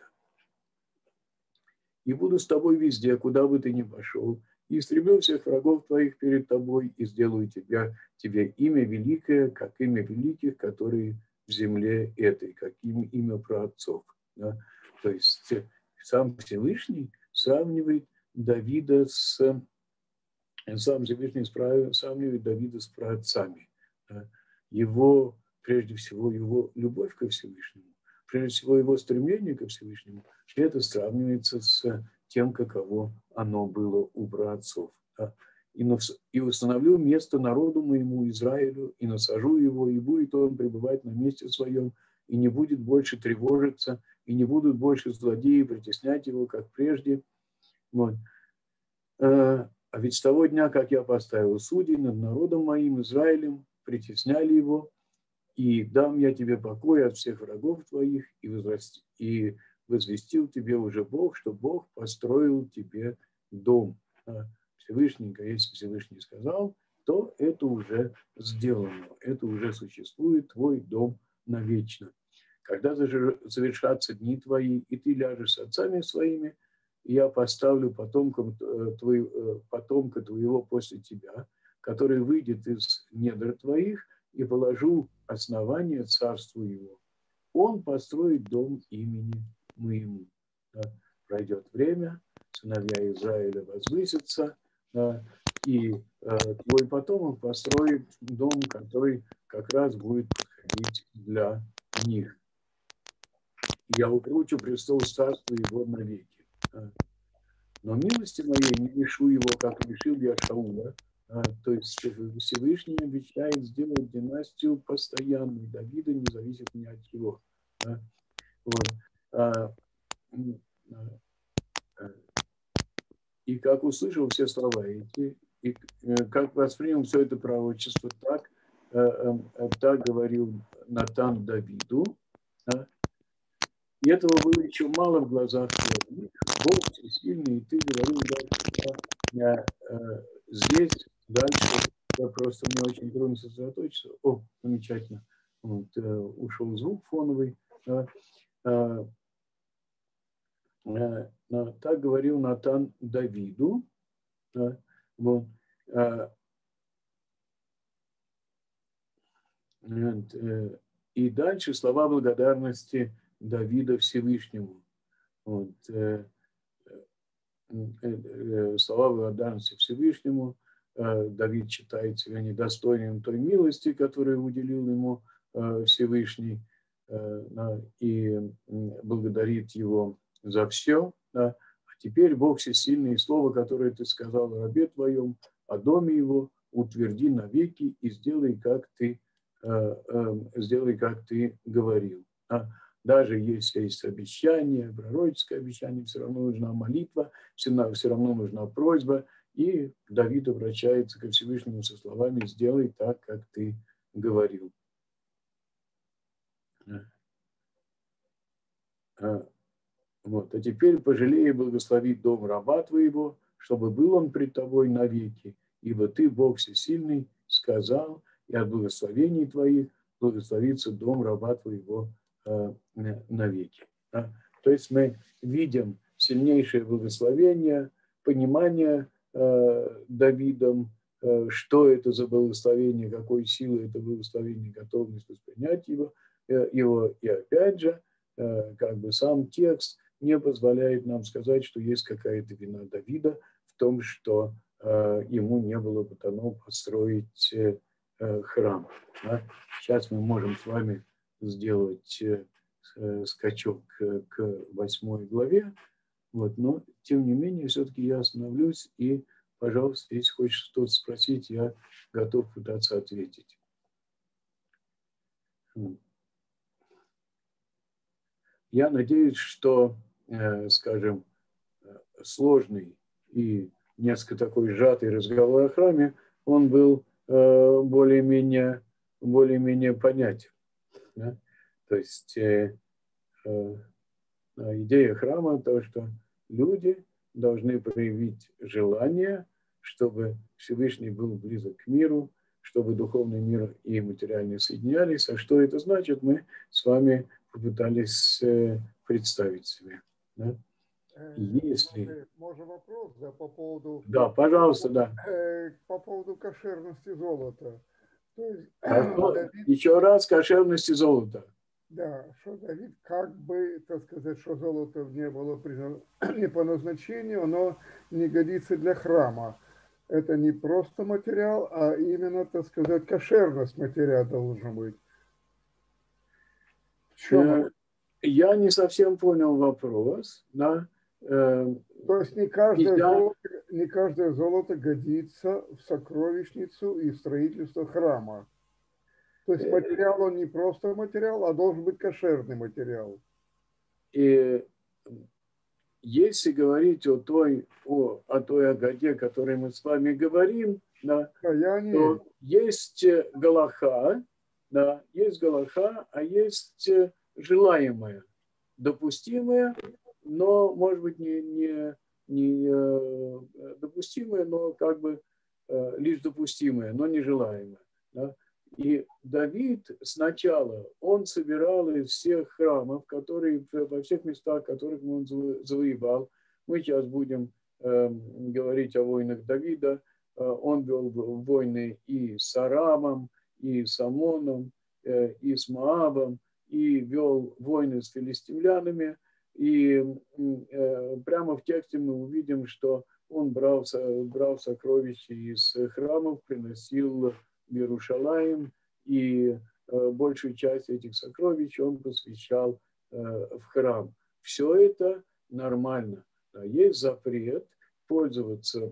И буду с тобой везде, куда бы ты ни пошел, и истреблю всех врагов твоих перед тобой, и сделаю тебя, тебе имя великое, как имя великих, которые в земле этой, как имя праотцов. Да? То есть сам Всевышний сравнивает Давида с сам Всевышний сравнивает Давида с праотцами. Да? Его, прежде всего, его любовь ко Всевышнему, прежде всего, его стремление ко Всевышнему, это сравнивается с тем, каково оно было у праотцов. Да? И установлю место народу моему Израилю, и насажу его, и будет он пребывать на месте своем, и не будет больше тревожиться, и не будут больше злодеи притеснять его, как прежде. Вот. А ведь с того дня, как я поставил судей над народом моим Израилем, притесняли его, и дам я тебе покой от всех врагов твоих, и, возрасти, и возвестил тебе уже Бог, что Бог построил тебе дом. Всевышненько, если Всевышний сказал, то это уже сделано, это уже существует, твой дом навечно. когда завершатся дни твои, и ты ляжешь с отцами своими, я поставлю потомком, твой, потомка твоего после тебя, который выйдет из недр твоих, и положу основание царству его. Он построит дом имени моему. Да. Пройдет время, сыновья Израиля возвысятся, да, и э, твой потомок построит дом, который как раз будет подходить для них. Я укручу престол царства его навеки. Да. Но милости моей не лишу его, как лишил я Шауля. А, то есть Всевышний обещает сделать династию постоянной Давида, не зависит ни от чего. Да? Вот. А, а, и как услышал все слова эти, и как воспринял все это пророчество, так, так говорил Натан Давиду. Да? И этого было еще мало в глазах твоих. Бог всесильный, и ты говорил дальше. Здесь дальше я просто мне очень трудно сосредоточиться. О, замечательно. Вот, ушел звук фоновый. Так говорил Натан Давиду. Вот. И дальше слова благодарности Давида Всевышнему. Вот. Слова благодарности Всевышнему. Давид считает себя недостойным той милости, которую уделил ему Всевышний, и благодарит его за все. А теперь Бог всесильный, слово, которое ты сказал о рабе твоем, о доме его, утверди навеки и сделай, как ты, сделай, как ты говорил. Даже если есть обещание, пророческое обещание, все равно нужна молитва, все равно нужна просьба. И Давид обращается ко Всевышнему со словами «Сделай так, как ты говорил». Вот. А теперь пожалей и благослови дом раба твоего, чтобы был он пред тобой навеки, ибо ты, Бог всесильный, сказал, и от благословений твоих благословится дом раба твоего э, навеки. Да? То есть мы видим сильнейшее благословение, понимание э, Давидом, э, что это за благословение, какой силы это благословение, готовность воспринять его, э, его. И опять же, э, как бы сам текст не позволяет нам сказать, что есть какая-то вина Давида в том, что э, ему не было бы дано построить э, храм. Да? Сейчас мы можем с вами сделать э, скачок к, к восьмой главе, вот, но тем не менее все-таки я остановлюсь и, пожалуйста, если хочешь что-то спросить, я готов пытаться ответить. Я надеюсь, что скажем, сложный и несколько такой сжатый разговор о храме, он был более-менее, более-менее понятен. Да? То есть э, э, идея храма то, что люди должны проявить желание, чтобы Всевышний был близок к миру, чтобы духовный мир и материальный соединялись. А что это значит, мы с вами попытались э, представить себе. Да? Если... Можно вопрос, да, по поводу... Да, пожалуйста, да. По поводу кошерности золота. То есть, а Давид... Еще раз, кошерности золота. Да, что Давид как бы, так сказать, что золото не было признано не по назначению, оно не годится для храма. Это не просто материал, а именно, так сказать, кошерность материала должна быть. В чем? Я не совсем понял вопрос, да. То есть не каждое, я... золото, не каждое золото годится в сокровищницу и в строительство храма. То есть материал, он не просто материал, а должен быть кошерный материал. И если говорить о той, о, о той Агаде, о которой мы с вами говорим, да, не... то есть галаха, да, есть галаха, а есть желаемое, допустимое, но, может быть, не, не, не допустимое, но как бы лишь допустимое, но нежелаемое. Да? И Давид сначала, он собирал из всех храмов, которые, во всех местах, которых он завоевал. Мы сейчас будем э, говорить о войнах Давида. Он вел войны и с Арамом, и с Амоном, э, и с Моавом, и вел войны с филистимлянами. И э, прямо в тексте мы увидим, что он брал, брал сокровища из храмов, приносил в Иерушалаим, и э, большую часть этих сокровищ он посвящал э, в храм. Все это нормально. Да, есть запрет пользоваться,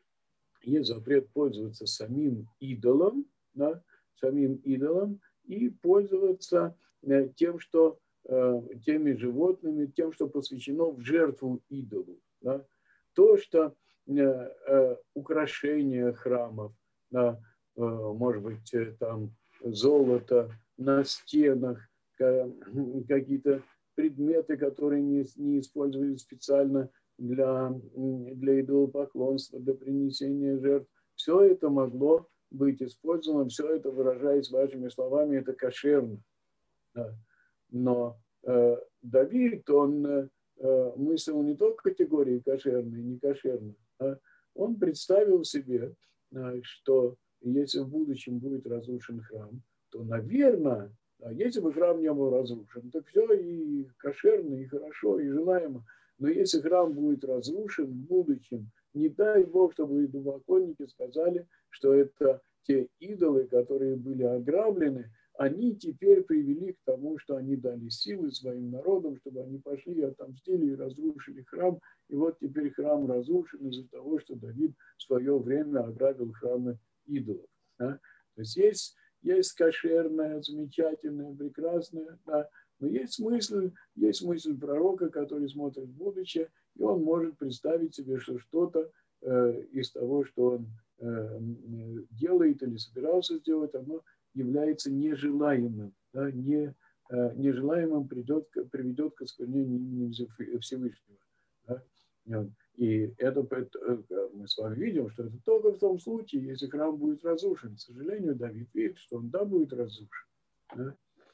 есть запрет пользоваться самим идолом, да, самим идолом и пользоваться э, тем, что э, теми животными, тем, что посвящено в жертву идолу. Да. То, что э, э, украшения храмов, да, э, может быть, э, там золото на стенах, э, какие-то предметы, которые не, не использовались специально для, для идолопоклонства, для принесения жертв. Все это могло быть использовано, все это, выражаясь вашими словами, это кошерно. Да. Но э, Давид, он э, мыслил не только категории кошерно и некошерно, а он представил себе, э, что если в будущем будет разрушен храм, то, наверное, а если бы храм не был разрушен, то все и кошерно, и хорошо, и желаемо. Но если храм будет разрушен в будущем, не дай Бог, чтобы идолопоклонники сказали, что это те идолы, которые были ограблены, они теперь привели к тому, что они дали силы своим народам, чтобы они пошли и отомстили и разрушили храм. И вот теперь храм разрушен из-за того, что Давид в свое время ограбил храмы идолов. Да? То есть есть, есть кошерное, замечательное, прекрасное, да? Но есть мысль, есть мысль пророка, который смотрит в будущее, и он может представить себе, что что-то э, из того, что он э, делает или собирался сделать, оно является нежелаемым, да? Не, э, нежелаемым придет, приведет к осквернению имени Всевышнего. Да? И это мы с вами видим, что это только в том случае, если храм будет разрушен. К сожалению, Давид видит, что он да будет разрушен. Да?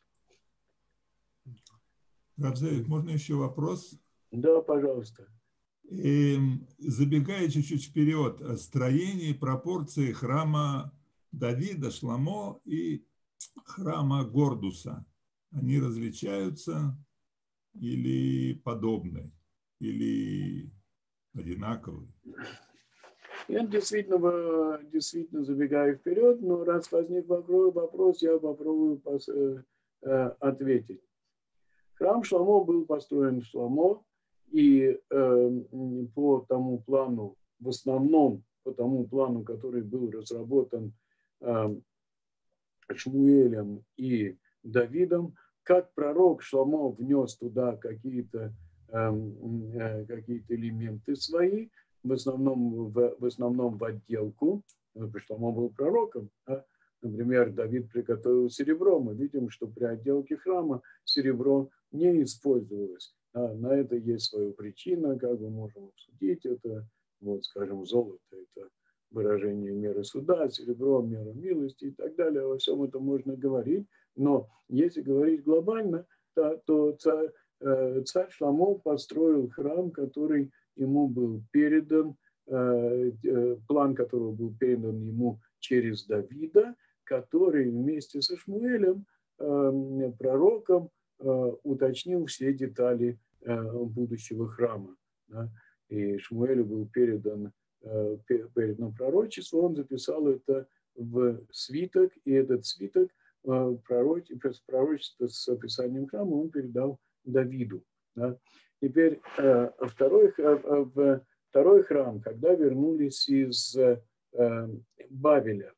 Равзевич, можно еще вопрос? Да, пожалуйста. И, забегая чуть-чуть вперед, строение и пропорции храма Давида, Шломо и храма Гордуса, они различаются или подобны, или одинаковы? Я действительно, действительно забегаю вперед, но раз возник вопрос, я попробую ответить. Храм Шломо был построен Шломо, и э, по тому плану, в основном по тому плану, который был разработан э, Шмуэлем и Давидом, как пророк Шломо внес туда какие-то э, какие-то элементы свои, в основном в, в основном в отделку. Шломо был пророком. Да? Например, Давид приготовил серебро. Мы видим, что при отделке храма серебро не использовалось. А на это есть своя причина, как мы можем обсудить это. Вот, скажем, золото – это выражение меры суда, серебро – мера милости и так далее. Во всем этом можно говорить. Но если говорить глобально, то, то царь, царь Шломо построил храм, который ему был передан, план которого был передан ему через Давида, который вместе со Шмуэлем, пророком, уточнил все детали будущего храма. И Шмуэлю был передан, передано пророчество, он записал это в свиток, и этот свиток, пророчество с описанием храма, он передал Давиду. Теперь второй, второй храм, когда вернулись из Бавеля,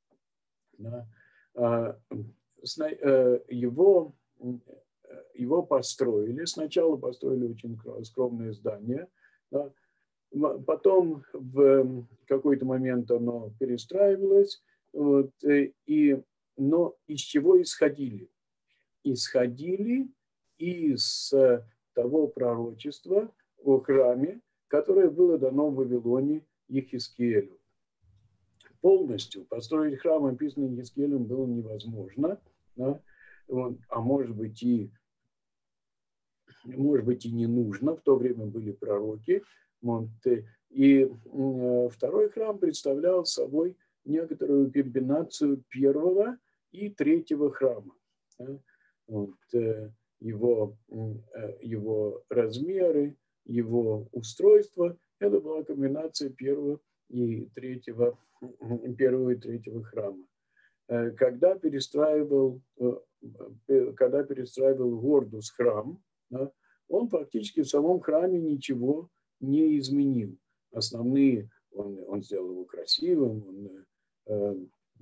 его, его построили. Сначала построили очень скромное здание, да. Потом в какой-то момент оно перестраивалось. Вот, и, но из чего исходили? Исходили из того пророчества о храме, которое было дано в Вавилоне Ехискиэлю. полностью построить храм, описанный Иезекиилем, было невозможно, да? Вот, а может быть и может быть и не нужно, в то время были пророки. Вот, и второй храм представлял собой некоторую комбинацию первого и третьего храма. Вот, его, его размеры, его устройство – это была комбинация первого и третьего, первого и третьего храма. Когда перестраивал, когда перестраивал Гордус храм, он фактически в самом храме ничего не изменил. Основные, он, он сделал его красивым, он э,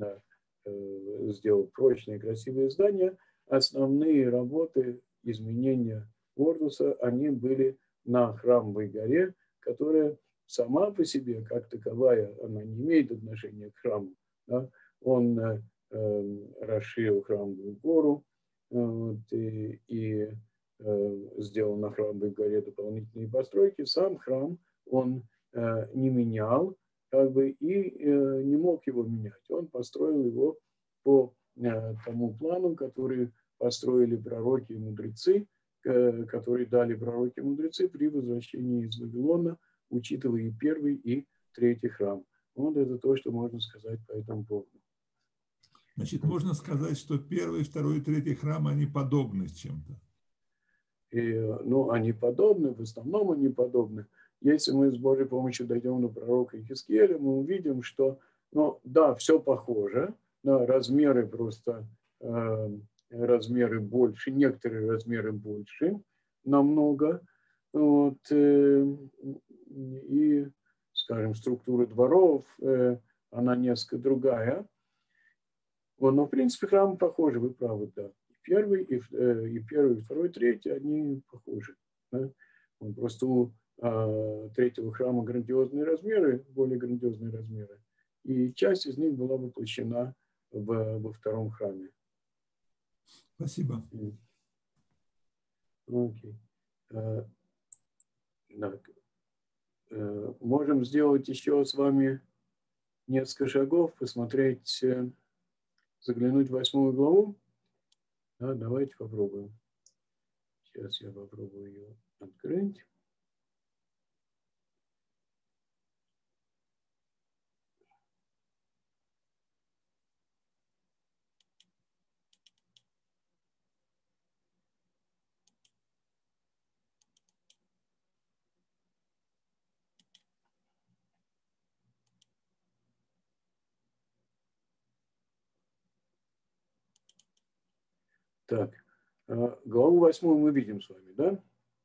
э, сделал прочные красивые здания. Основные работы, изменения Гордуса, они были на Храмовой горе, которая сама по себе, как таковая, она не имеет отношения к храму. Да? Он э, э, расширил Храмовую гору э, вот, и, и э, сделал на Храмовой горе дополнительные постройки. Сам храм он э, не менял, как бы, и э, не мог его менять. Он построил его по э, тому плану, который построили пророки и мудрецы, э, которые дали пророки и мудрецы при возвращении из Вавилона, учитывая и первый, и третий храм. Вот это то, что можно сказать по этому поводу. Значит, можно сказать, что первый, второй и третий храм, они подобны чем-то. И, ну, они подобны, в основном они подобны. Если мы с Божьей помощью дойдем до пророка Иезекииля, мы увидим, что, ну, да, все похоже, да, размеры просто, э, размеры больше, некоторые размеры больше, намного, вот, э, и, скажем, структура дворов, э, она несколько другая. Вот, но, в принципе, храмы похожи, вы правы, да. И первый, и, и первый, и второй, и третий, они похожи. Да? Он просто у а, третьего храма грандиозные размеры, более грандиозные размеры. И часть из них была воплощена в, во втором храме. Спасибо. Окей. А, так. А, можем сделать еще с вами несколько шагов, посмотреть, заглянуть в восьмую главу. Да, давайте попробуем. Сейчас я попробую ее открыть. Так, главу восьмую мы видим с вами, да?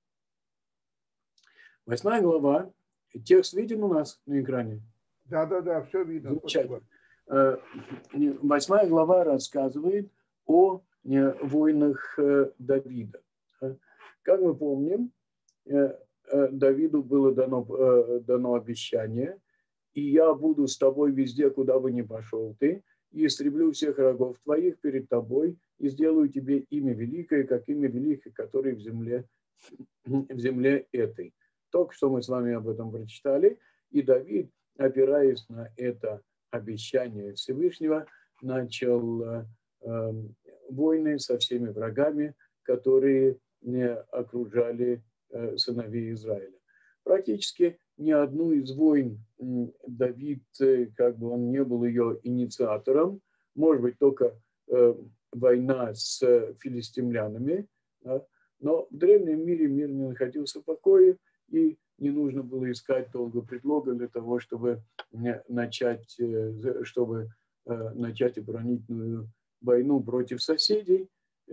Восьмая глава. Текст виден у нас на экране? Да, да, да, все видно. Замечательно. Восьмая глава рассказывает о войнах Давида. Как мы помним, Давиду было дано, дано обещание: «И я буду с тобой везде, куда бы ни пошел ты, и истреблю всех врагов твоих перед тобой, и сделаю тебе имя великое, как имя великое, которое в земле, в земле этой». Только что мы с вами об этом прочитали. И Давид, опираясь на это обещание Всевышнего, начал э, э, войны со всеми врагами, которые не окружали э, сыновей Израиля. Практически ни одну из войн Давид, как бы он не был ее инициатором, может быть, только э, война с филистимлянами, да? Но в древнем мире мир не находился в покое, и не нужно было искать долго предлога для того, чтобы начать, чтобы начать оборонительную войну против соседей.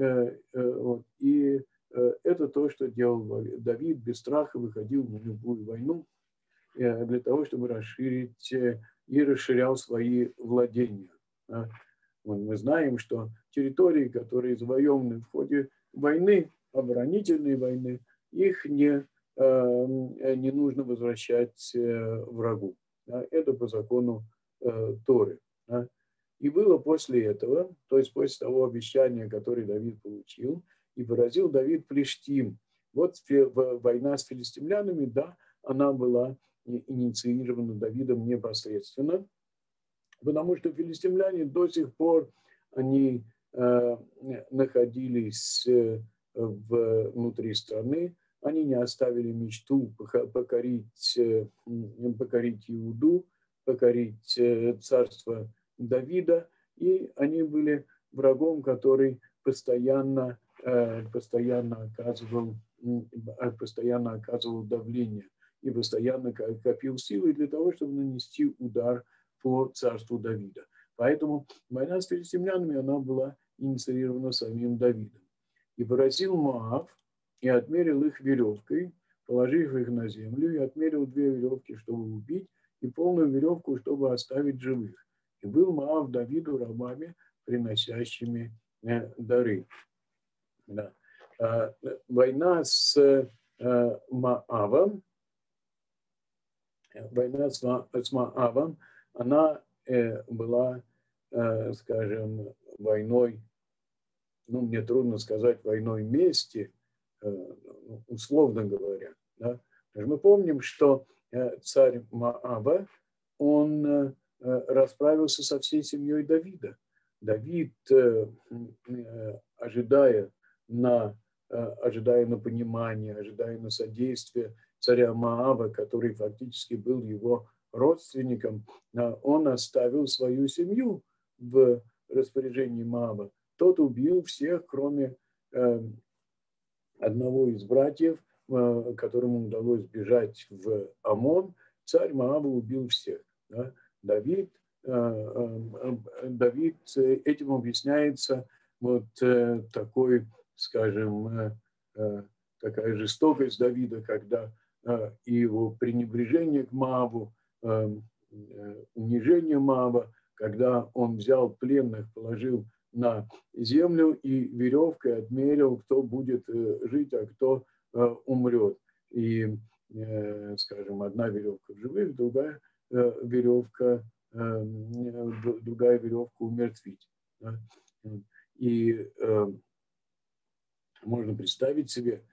И это то, что делал Давид, без страха выходил на любую войну для того, чтобы расширить и расширял свои владения. Мы знаем, что территории, которые завоеваны в ходе войны, оборонительной войны, их не, не нужно возвращать врагу. Это по закону Торы. И было после этого, то есть после того обещания, которое Давид получил, и поразил Давид Плештим. Вот война с филистимлянами, да, она была инициирована Давидом непосредственно. Потому что филистимляне до сих пор они э, находились э, в, внутри страны, они не оставили мечту покорить, э, покорить Иуду, покорить э, царство Давида, и они были врагом, который постоянно, э, постоянно, оказывал, постоянно оказывал давление и постоянно копил силы для того, чтобы нанести удар по царству Давида. Поэтому война с филистимлянами, она была инициирована самим Давидом. И поразил Моав, и отмерил их веревкой, положив их на землю, и отмерил две веревки, чтобы убить, и полную веревку, чтобы оставить живых. И был Моав Давиду рабами, приносящими э, дары. Да. А, война с э, Моавом, война с, с Моавом, она э, была, э, скажем, войной, ну, мне трудно сказать, войной мести, э, условно говоря. Да? Мы помним, что э, царь Моаба, он э, расправился со всей семьей Давида. Давид, э, э, ожидая, на, э, ожидая на понимание, ожидая на содействие царя Моаба, который фактически был его родственником, он оставил свою семью в распоряжении Моаба. Тот убил всех, кроме э, одного из братьев, э, которому удалось бежать в Амон. Царь Моаба убил всех. Да? Давид, э, э, Давид, этим объясняется вот э, такой, скажем, э, э, такая жестокость Давида, когда э, и его пренебрежение к Моаву, э, э, унижение Моаба, когда он взял пленных, положил на землю и веревкой отмерил, кто будет жить, а кто умрет. И, скажем, одна веревка в живых, другая веревка, другая веревка умертвить. И можно представить себе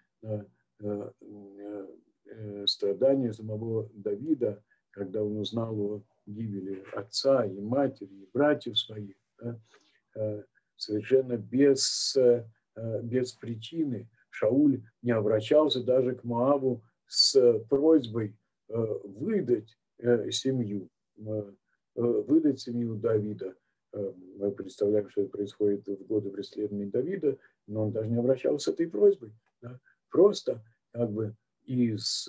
страдания самого Давида, когда он узнал о гибели отца и матери, и братьев своих, да, совершенно без, без причины. Шауль не обращался даже к Моаву с просьбой выдать семью, выдать семью Давида. Мы представляем, что это происходит в годы преследования Давида, но он даже не обращался с этой просьбой. Да? Просто как бы из,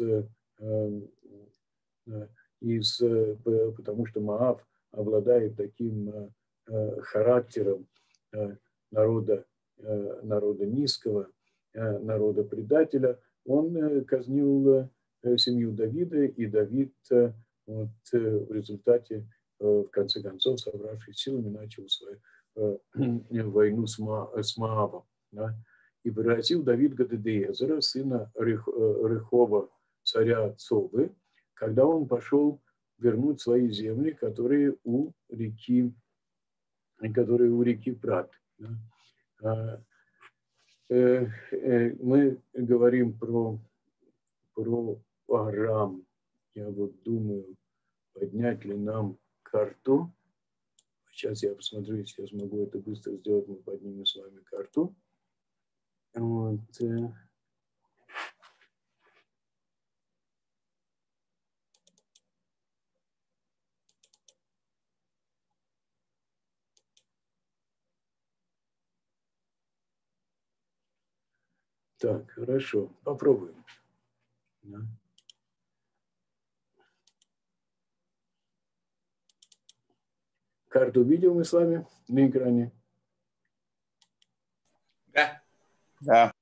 из, потому что Моав обладает таким характером народа, народа низкого, народа предателя, он казнил семью Давида, и Давид вот, в результате, в конце концов, собравшись силами, начал свою войну с Моавом. Да? И поразил Давид Гададеезера, сына Рехова, царя Цовы, когда он пошел вернуть свои земли, которые у реки которые у реки Прат. Мы говорим про, про Арам. Я вот думаю, поднять ли нам карту. Сейчас я посмотрю, если я смогу это быстро сделать. Мы поднимем с вами карту. Вот. Так, хорошо, попробуем. Да. Карту видим мы с вами на экране? Да. Да.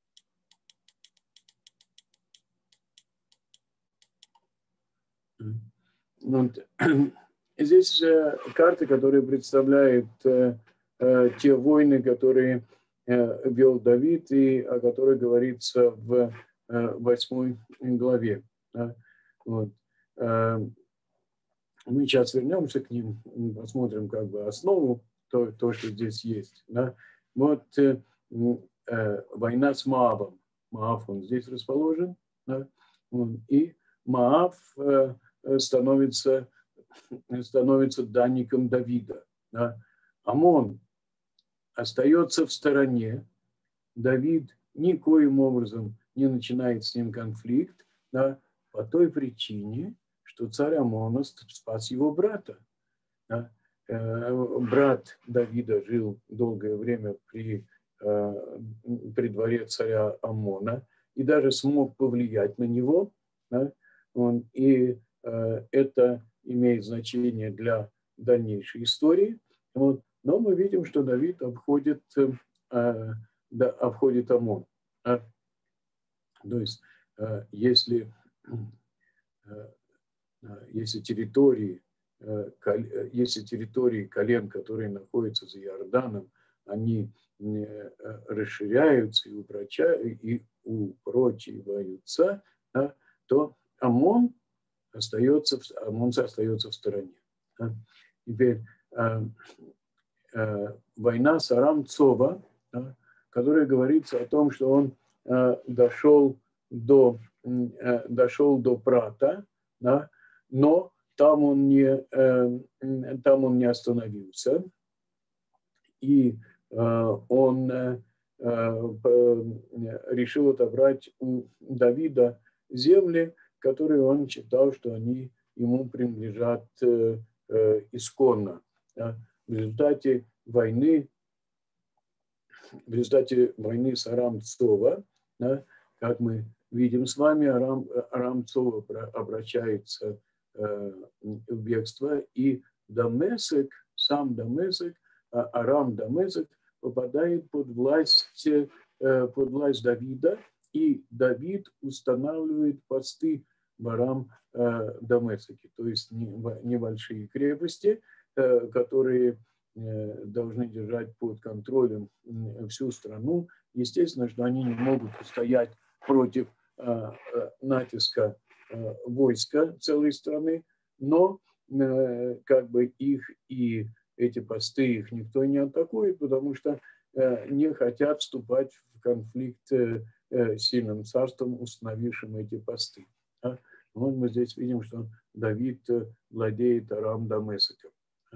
Вот. Здесь карта, которая представляет э, э, те войны, которые э, вел Давид и о которых говорится в э, восьмой главе. Да? Вот. Э, мы сейчас вернемся к ним, посмотрим как бы основу, то, то что здесь есть. Да? Вот э, э, война с Моавом. Моав, он здесь расположен. Да? И Моав э, становится становится данником Давида. Да? Амон остается в стороне. Давид никоим образом не начинает с ним конфликт, да, по той причине, что царь Амона спас его брата. Да. Брат Давида жил долгое время при, при дворе царя Амона и даже смог повлиять на него. Да. Он, и это имеет значение для дальнейшей истории. Вот. Но мы видим, что Давид обходит, да, обходит Амон. Да. То есть, если, если территории, если территории колен, которые находятся за Иорданом, они расширяются и, упрочают, и упрочиваются, да, то Амон остается, Амон остается в стороне. Да. Теперь война с Арам-Цова, да, которая говорится о том, что он дошел до, дошел до Прата, да, но там он, не, там он не остановился, и он решил отобрать у Давида земли, которые он считал, что они ему принадлежат исконно. Да. В результате войны, в результате войны с Арам-Цова, да, как мы видим с вами, Арам, Арам-Цова обращается э, в бегство, и Дамесек, сам Дамесек, Арам-Дамесек попадает под власть, э, под власть Давида, и Давид устанавливает посты в Арам-Дамесеке, то есть небольшие крепости, э, которые должны держать под контролем всю страну. Естественно, что они не могут устоять против э, натиска э, войска целой страны, но э, как бы их и эти посты, их никто не атакует, потому что э, не хотят вступать в конфликт э, с сильным царством, установившим эти посты. Да? Вот мы здесь видим, что Давид владеет Арам-Дамесеком.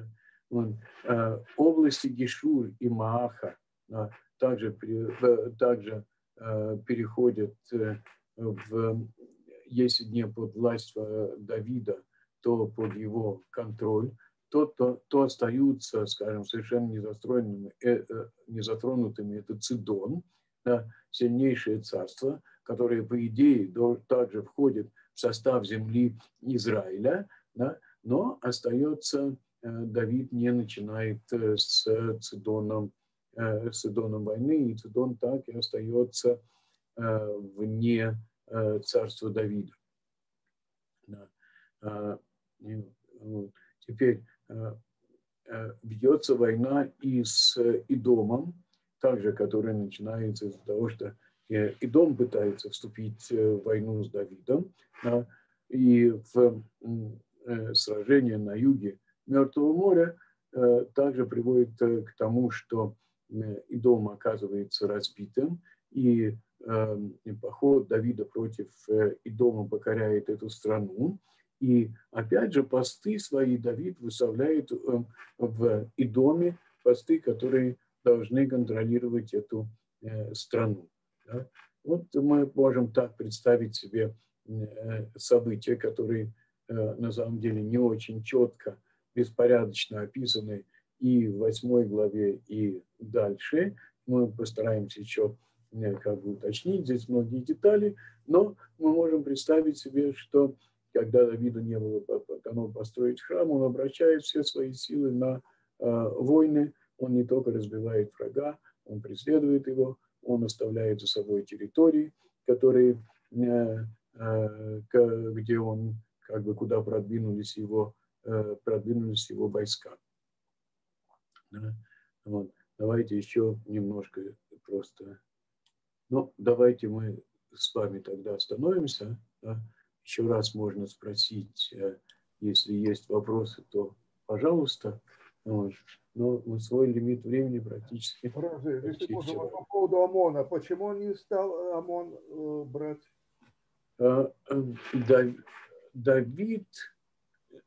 Области Гешур и Мааха также, также переходят в, если не под власть Давида, то под его контроль, то, то, то остаются, скажем, совершенно незастроенными, незатронутыми. Это Цидон, сильнейшее царство, которое, по идее, также входит в состав земли Израиля, но остается... Давид не начинает с Цидоном, с Цидоном войны, и Цидон так и остается вне царства Давида. Теперь ведется война и с Идомом, также, которая начинается из-за того, что Идом пытается вступить в войну с Давидом, и в сражении на юге Мертвого моря э, также приводит э, к тому, что э, Идом оказывается разбитым, и, э, и поход Давида против э, Идома покоряет эту страну. И опять же посты свои Давид выставляет э, в Идоме, посты, которые должны контролировать эту э, страну. Да? Вот мы можем так представить себе э, события, которые э, на самом деле не очень четко, беспорядочно описаны и в восьмой главе, и дальше. Мы постараемся еще как бы уточнить здесь многие детали, но мы можем представить себе, что когда Давиду не было дано построить храм, он обращает все свои силы на э, войны, он не только разбивает врага, он преследует его, он оставляет за собой территории, которые, э, э, где он, как бы, куда продвинулись его продвинулись его войска. Да? Вот. Давайте еще немножко просто... Ну, давайте мы с вами тогда остановимся. Да? Еще раз можно спросить, если есть вопросы, то пожалуйста. Вот. Но мы свой лимит времени практически... Подожди, если можно, по поводу Амона. Почему он не стал Амон э, брать? Давид...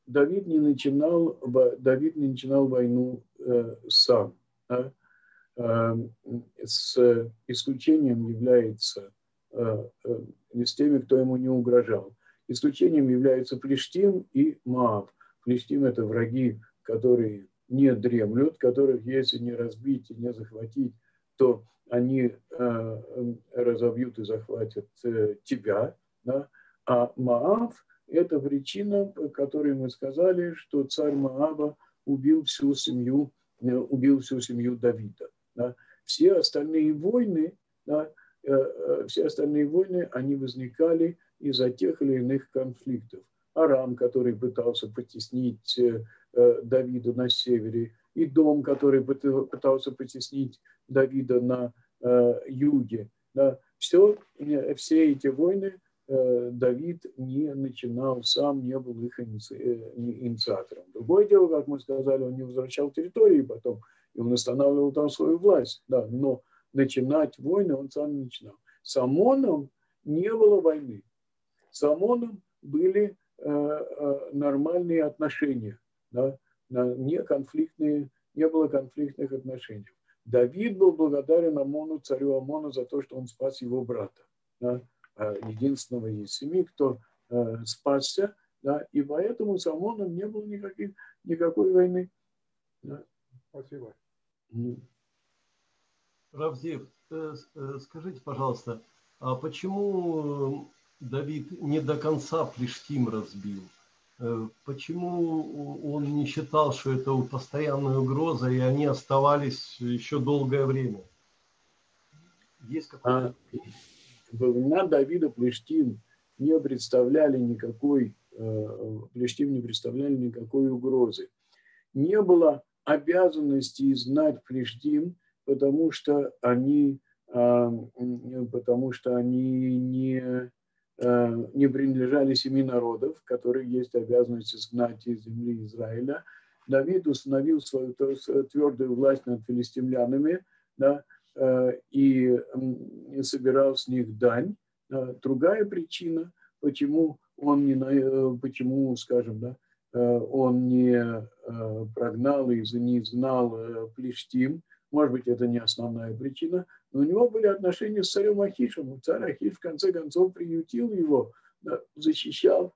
Давид не начинал, Давид не начинал войну э, сам. Да? Э, с исключением является э, э, с теми, кто ему не угрожал. Исключением являются Плештим и Моав. Плештим – это враги, которые не дремлют, которых, если не разбить и не захватить, то они э, разобьют и захватят э, тебя. Да? А Моав – это причина, по которой мы сказали, что царь Моаба убил всю семью, э, убил всю семью Давида. Да? Все остальные войны, да, э, э, все остальные войны, они возникали из-за тех или иных конфликтов. Арам, который пытался потеснить э, Давида на севере, и Дом, который пытался потеснить Давида на э, юге. Да. Все, все эти войны э, Давид не начинал сам, не был их иници, э, инициатором. Другое дело, как мы сказали, он не возвращал территории потом, и он устанавливал там свою власть. Да, но начинать войны он сам не начинал. С Амоном не было войны. С Амоном были э, э, нормальные отношения, да, не конфликтные, не было конфликтных отношений. Давид был благодарен Амону, царю Амона, за то, что он спас его брата, да, единственного из семи, кто э, спасся, да, и поэтому с Амоном не было никаких, никакой войны. Да. Спасибо. Рав Зев, скажите, пожалуйста, а почему Давид не до конца Плештим разбил? Почему он не считал, что это постоянная угроза, и они оставались еще долгое время? Есть какой-то... А, во времена Давида Плештим не представляли никакой, Плештим не представляли никакой угрозы. Не было обязанности изгнать Плештим, потому что они, потому что они не... не принадлежали семи народов, которые есть обязанность изгнать из земли Израиля. Давид установил свою твердую власть над филистимлянами, да, и собирал с них дань. Другая причина, почему он не, почему, скажем, да, он не прогнал и не изгнал Плештим, может быть, это не основная причина, но у него были отношения с царем Ахишем. Царь Ахиш в конце концов приютил его, да, защищал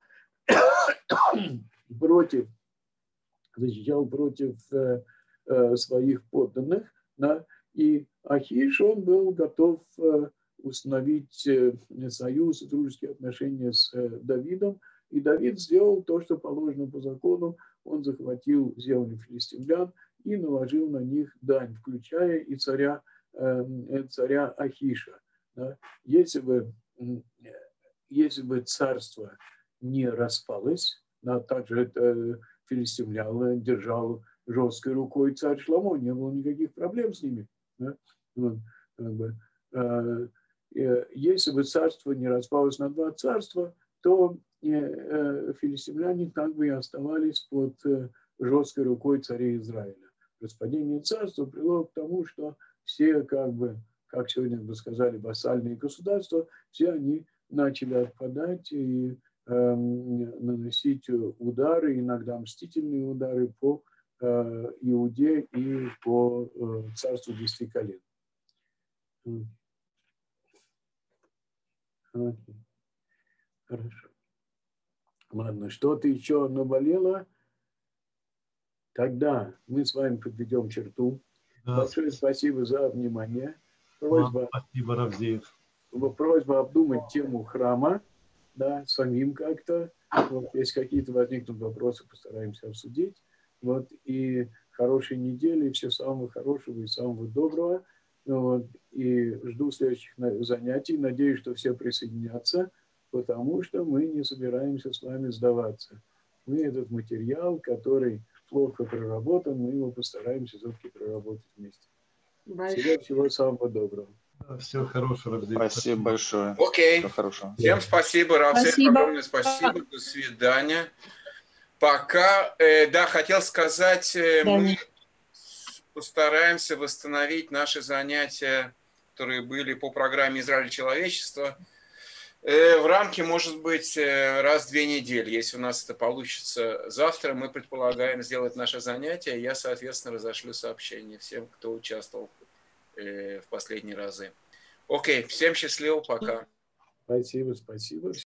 против, защищал против э, э, своих подданных. Да, и Ахиш, он был готов э, установить э, союз, дружеские отношения с э, Давидом. И Давид сделал то, что положено по закону. Он захватил земли филистимлян и наложил на них дань, включая и царя, э, царя Ахиша. Да. Если бы, если бы царство не распалось, да, также это филистимлян держал жесткой рукой царь Шломо, не было никаких проблем с ними. Да. Вот, как бы, э, э, если бы царство не распалось на два царства, то э, э, филистимляне как бы и оставались под э, жесткой рукой царя Израиля. Распадение царства привело к тому, что все, как бы, как сегодня бы сказали, вассальные государства, все они начали отпадать и э, наносить удары, иногда мстительные удары по э, Иуде и по э, царству десяти колен. Okay. Хорошо. Ладно, что-то еще наболело? Тогда мы с вами подведем черту. Да. Большое спасибо за внимание. Просьба, спасибо, Рав Зев. Просьба обдумать тему храма, да, самим как-то. Вот, если какие-то возникнут вопросы, постараемся обсудить. Вот, и хорошей недели, всего самого хорошего и самого доброго. Вот, и жду следующих занятий. Надеюсь, что все присоединятся, потому что мы не собираемся с вами сдаваться. Мы этот материал, который плохо проработан, мы его постараемся все-таки проработать вместе. Всего, всего самого доброго. Всего хорошего. Спасибо большое. Окей. Всего хорошего. Всем спасибо, Рав Зев, огромное спасибо. До свидания. Пока, э, да, хотел сказать, э, да. мы постараемся восстановить наши занятия, которые были по программе «Израиль и человечество». в рамке, может быть, раз в две недели. Если у нас это получится завтра, мы предполагаем сделать наше занятие. Я, соответственно, разошлю сообщение всем, кто участвовал в последние разы. Окей, всем счастливо, пока. Спасибо, спасибо.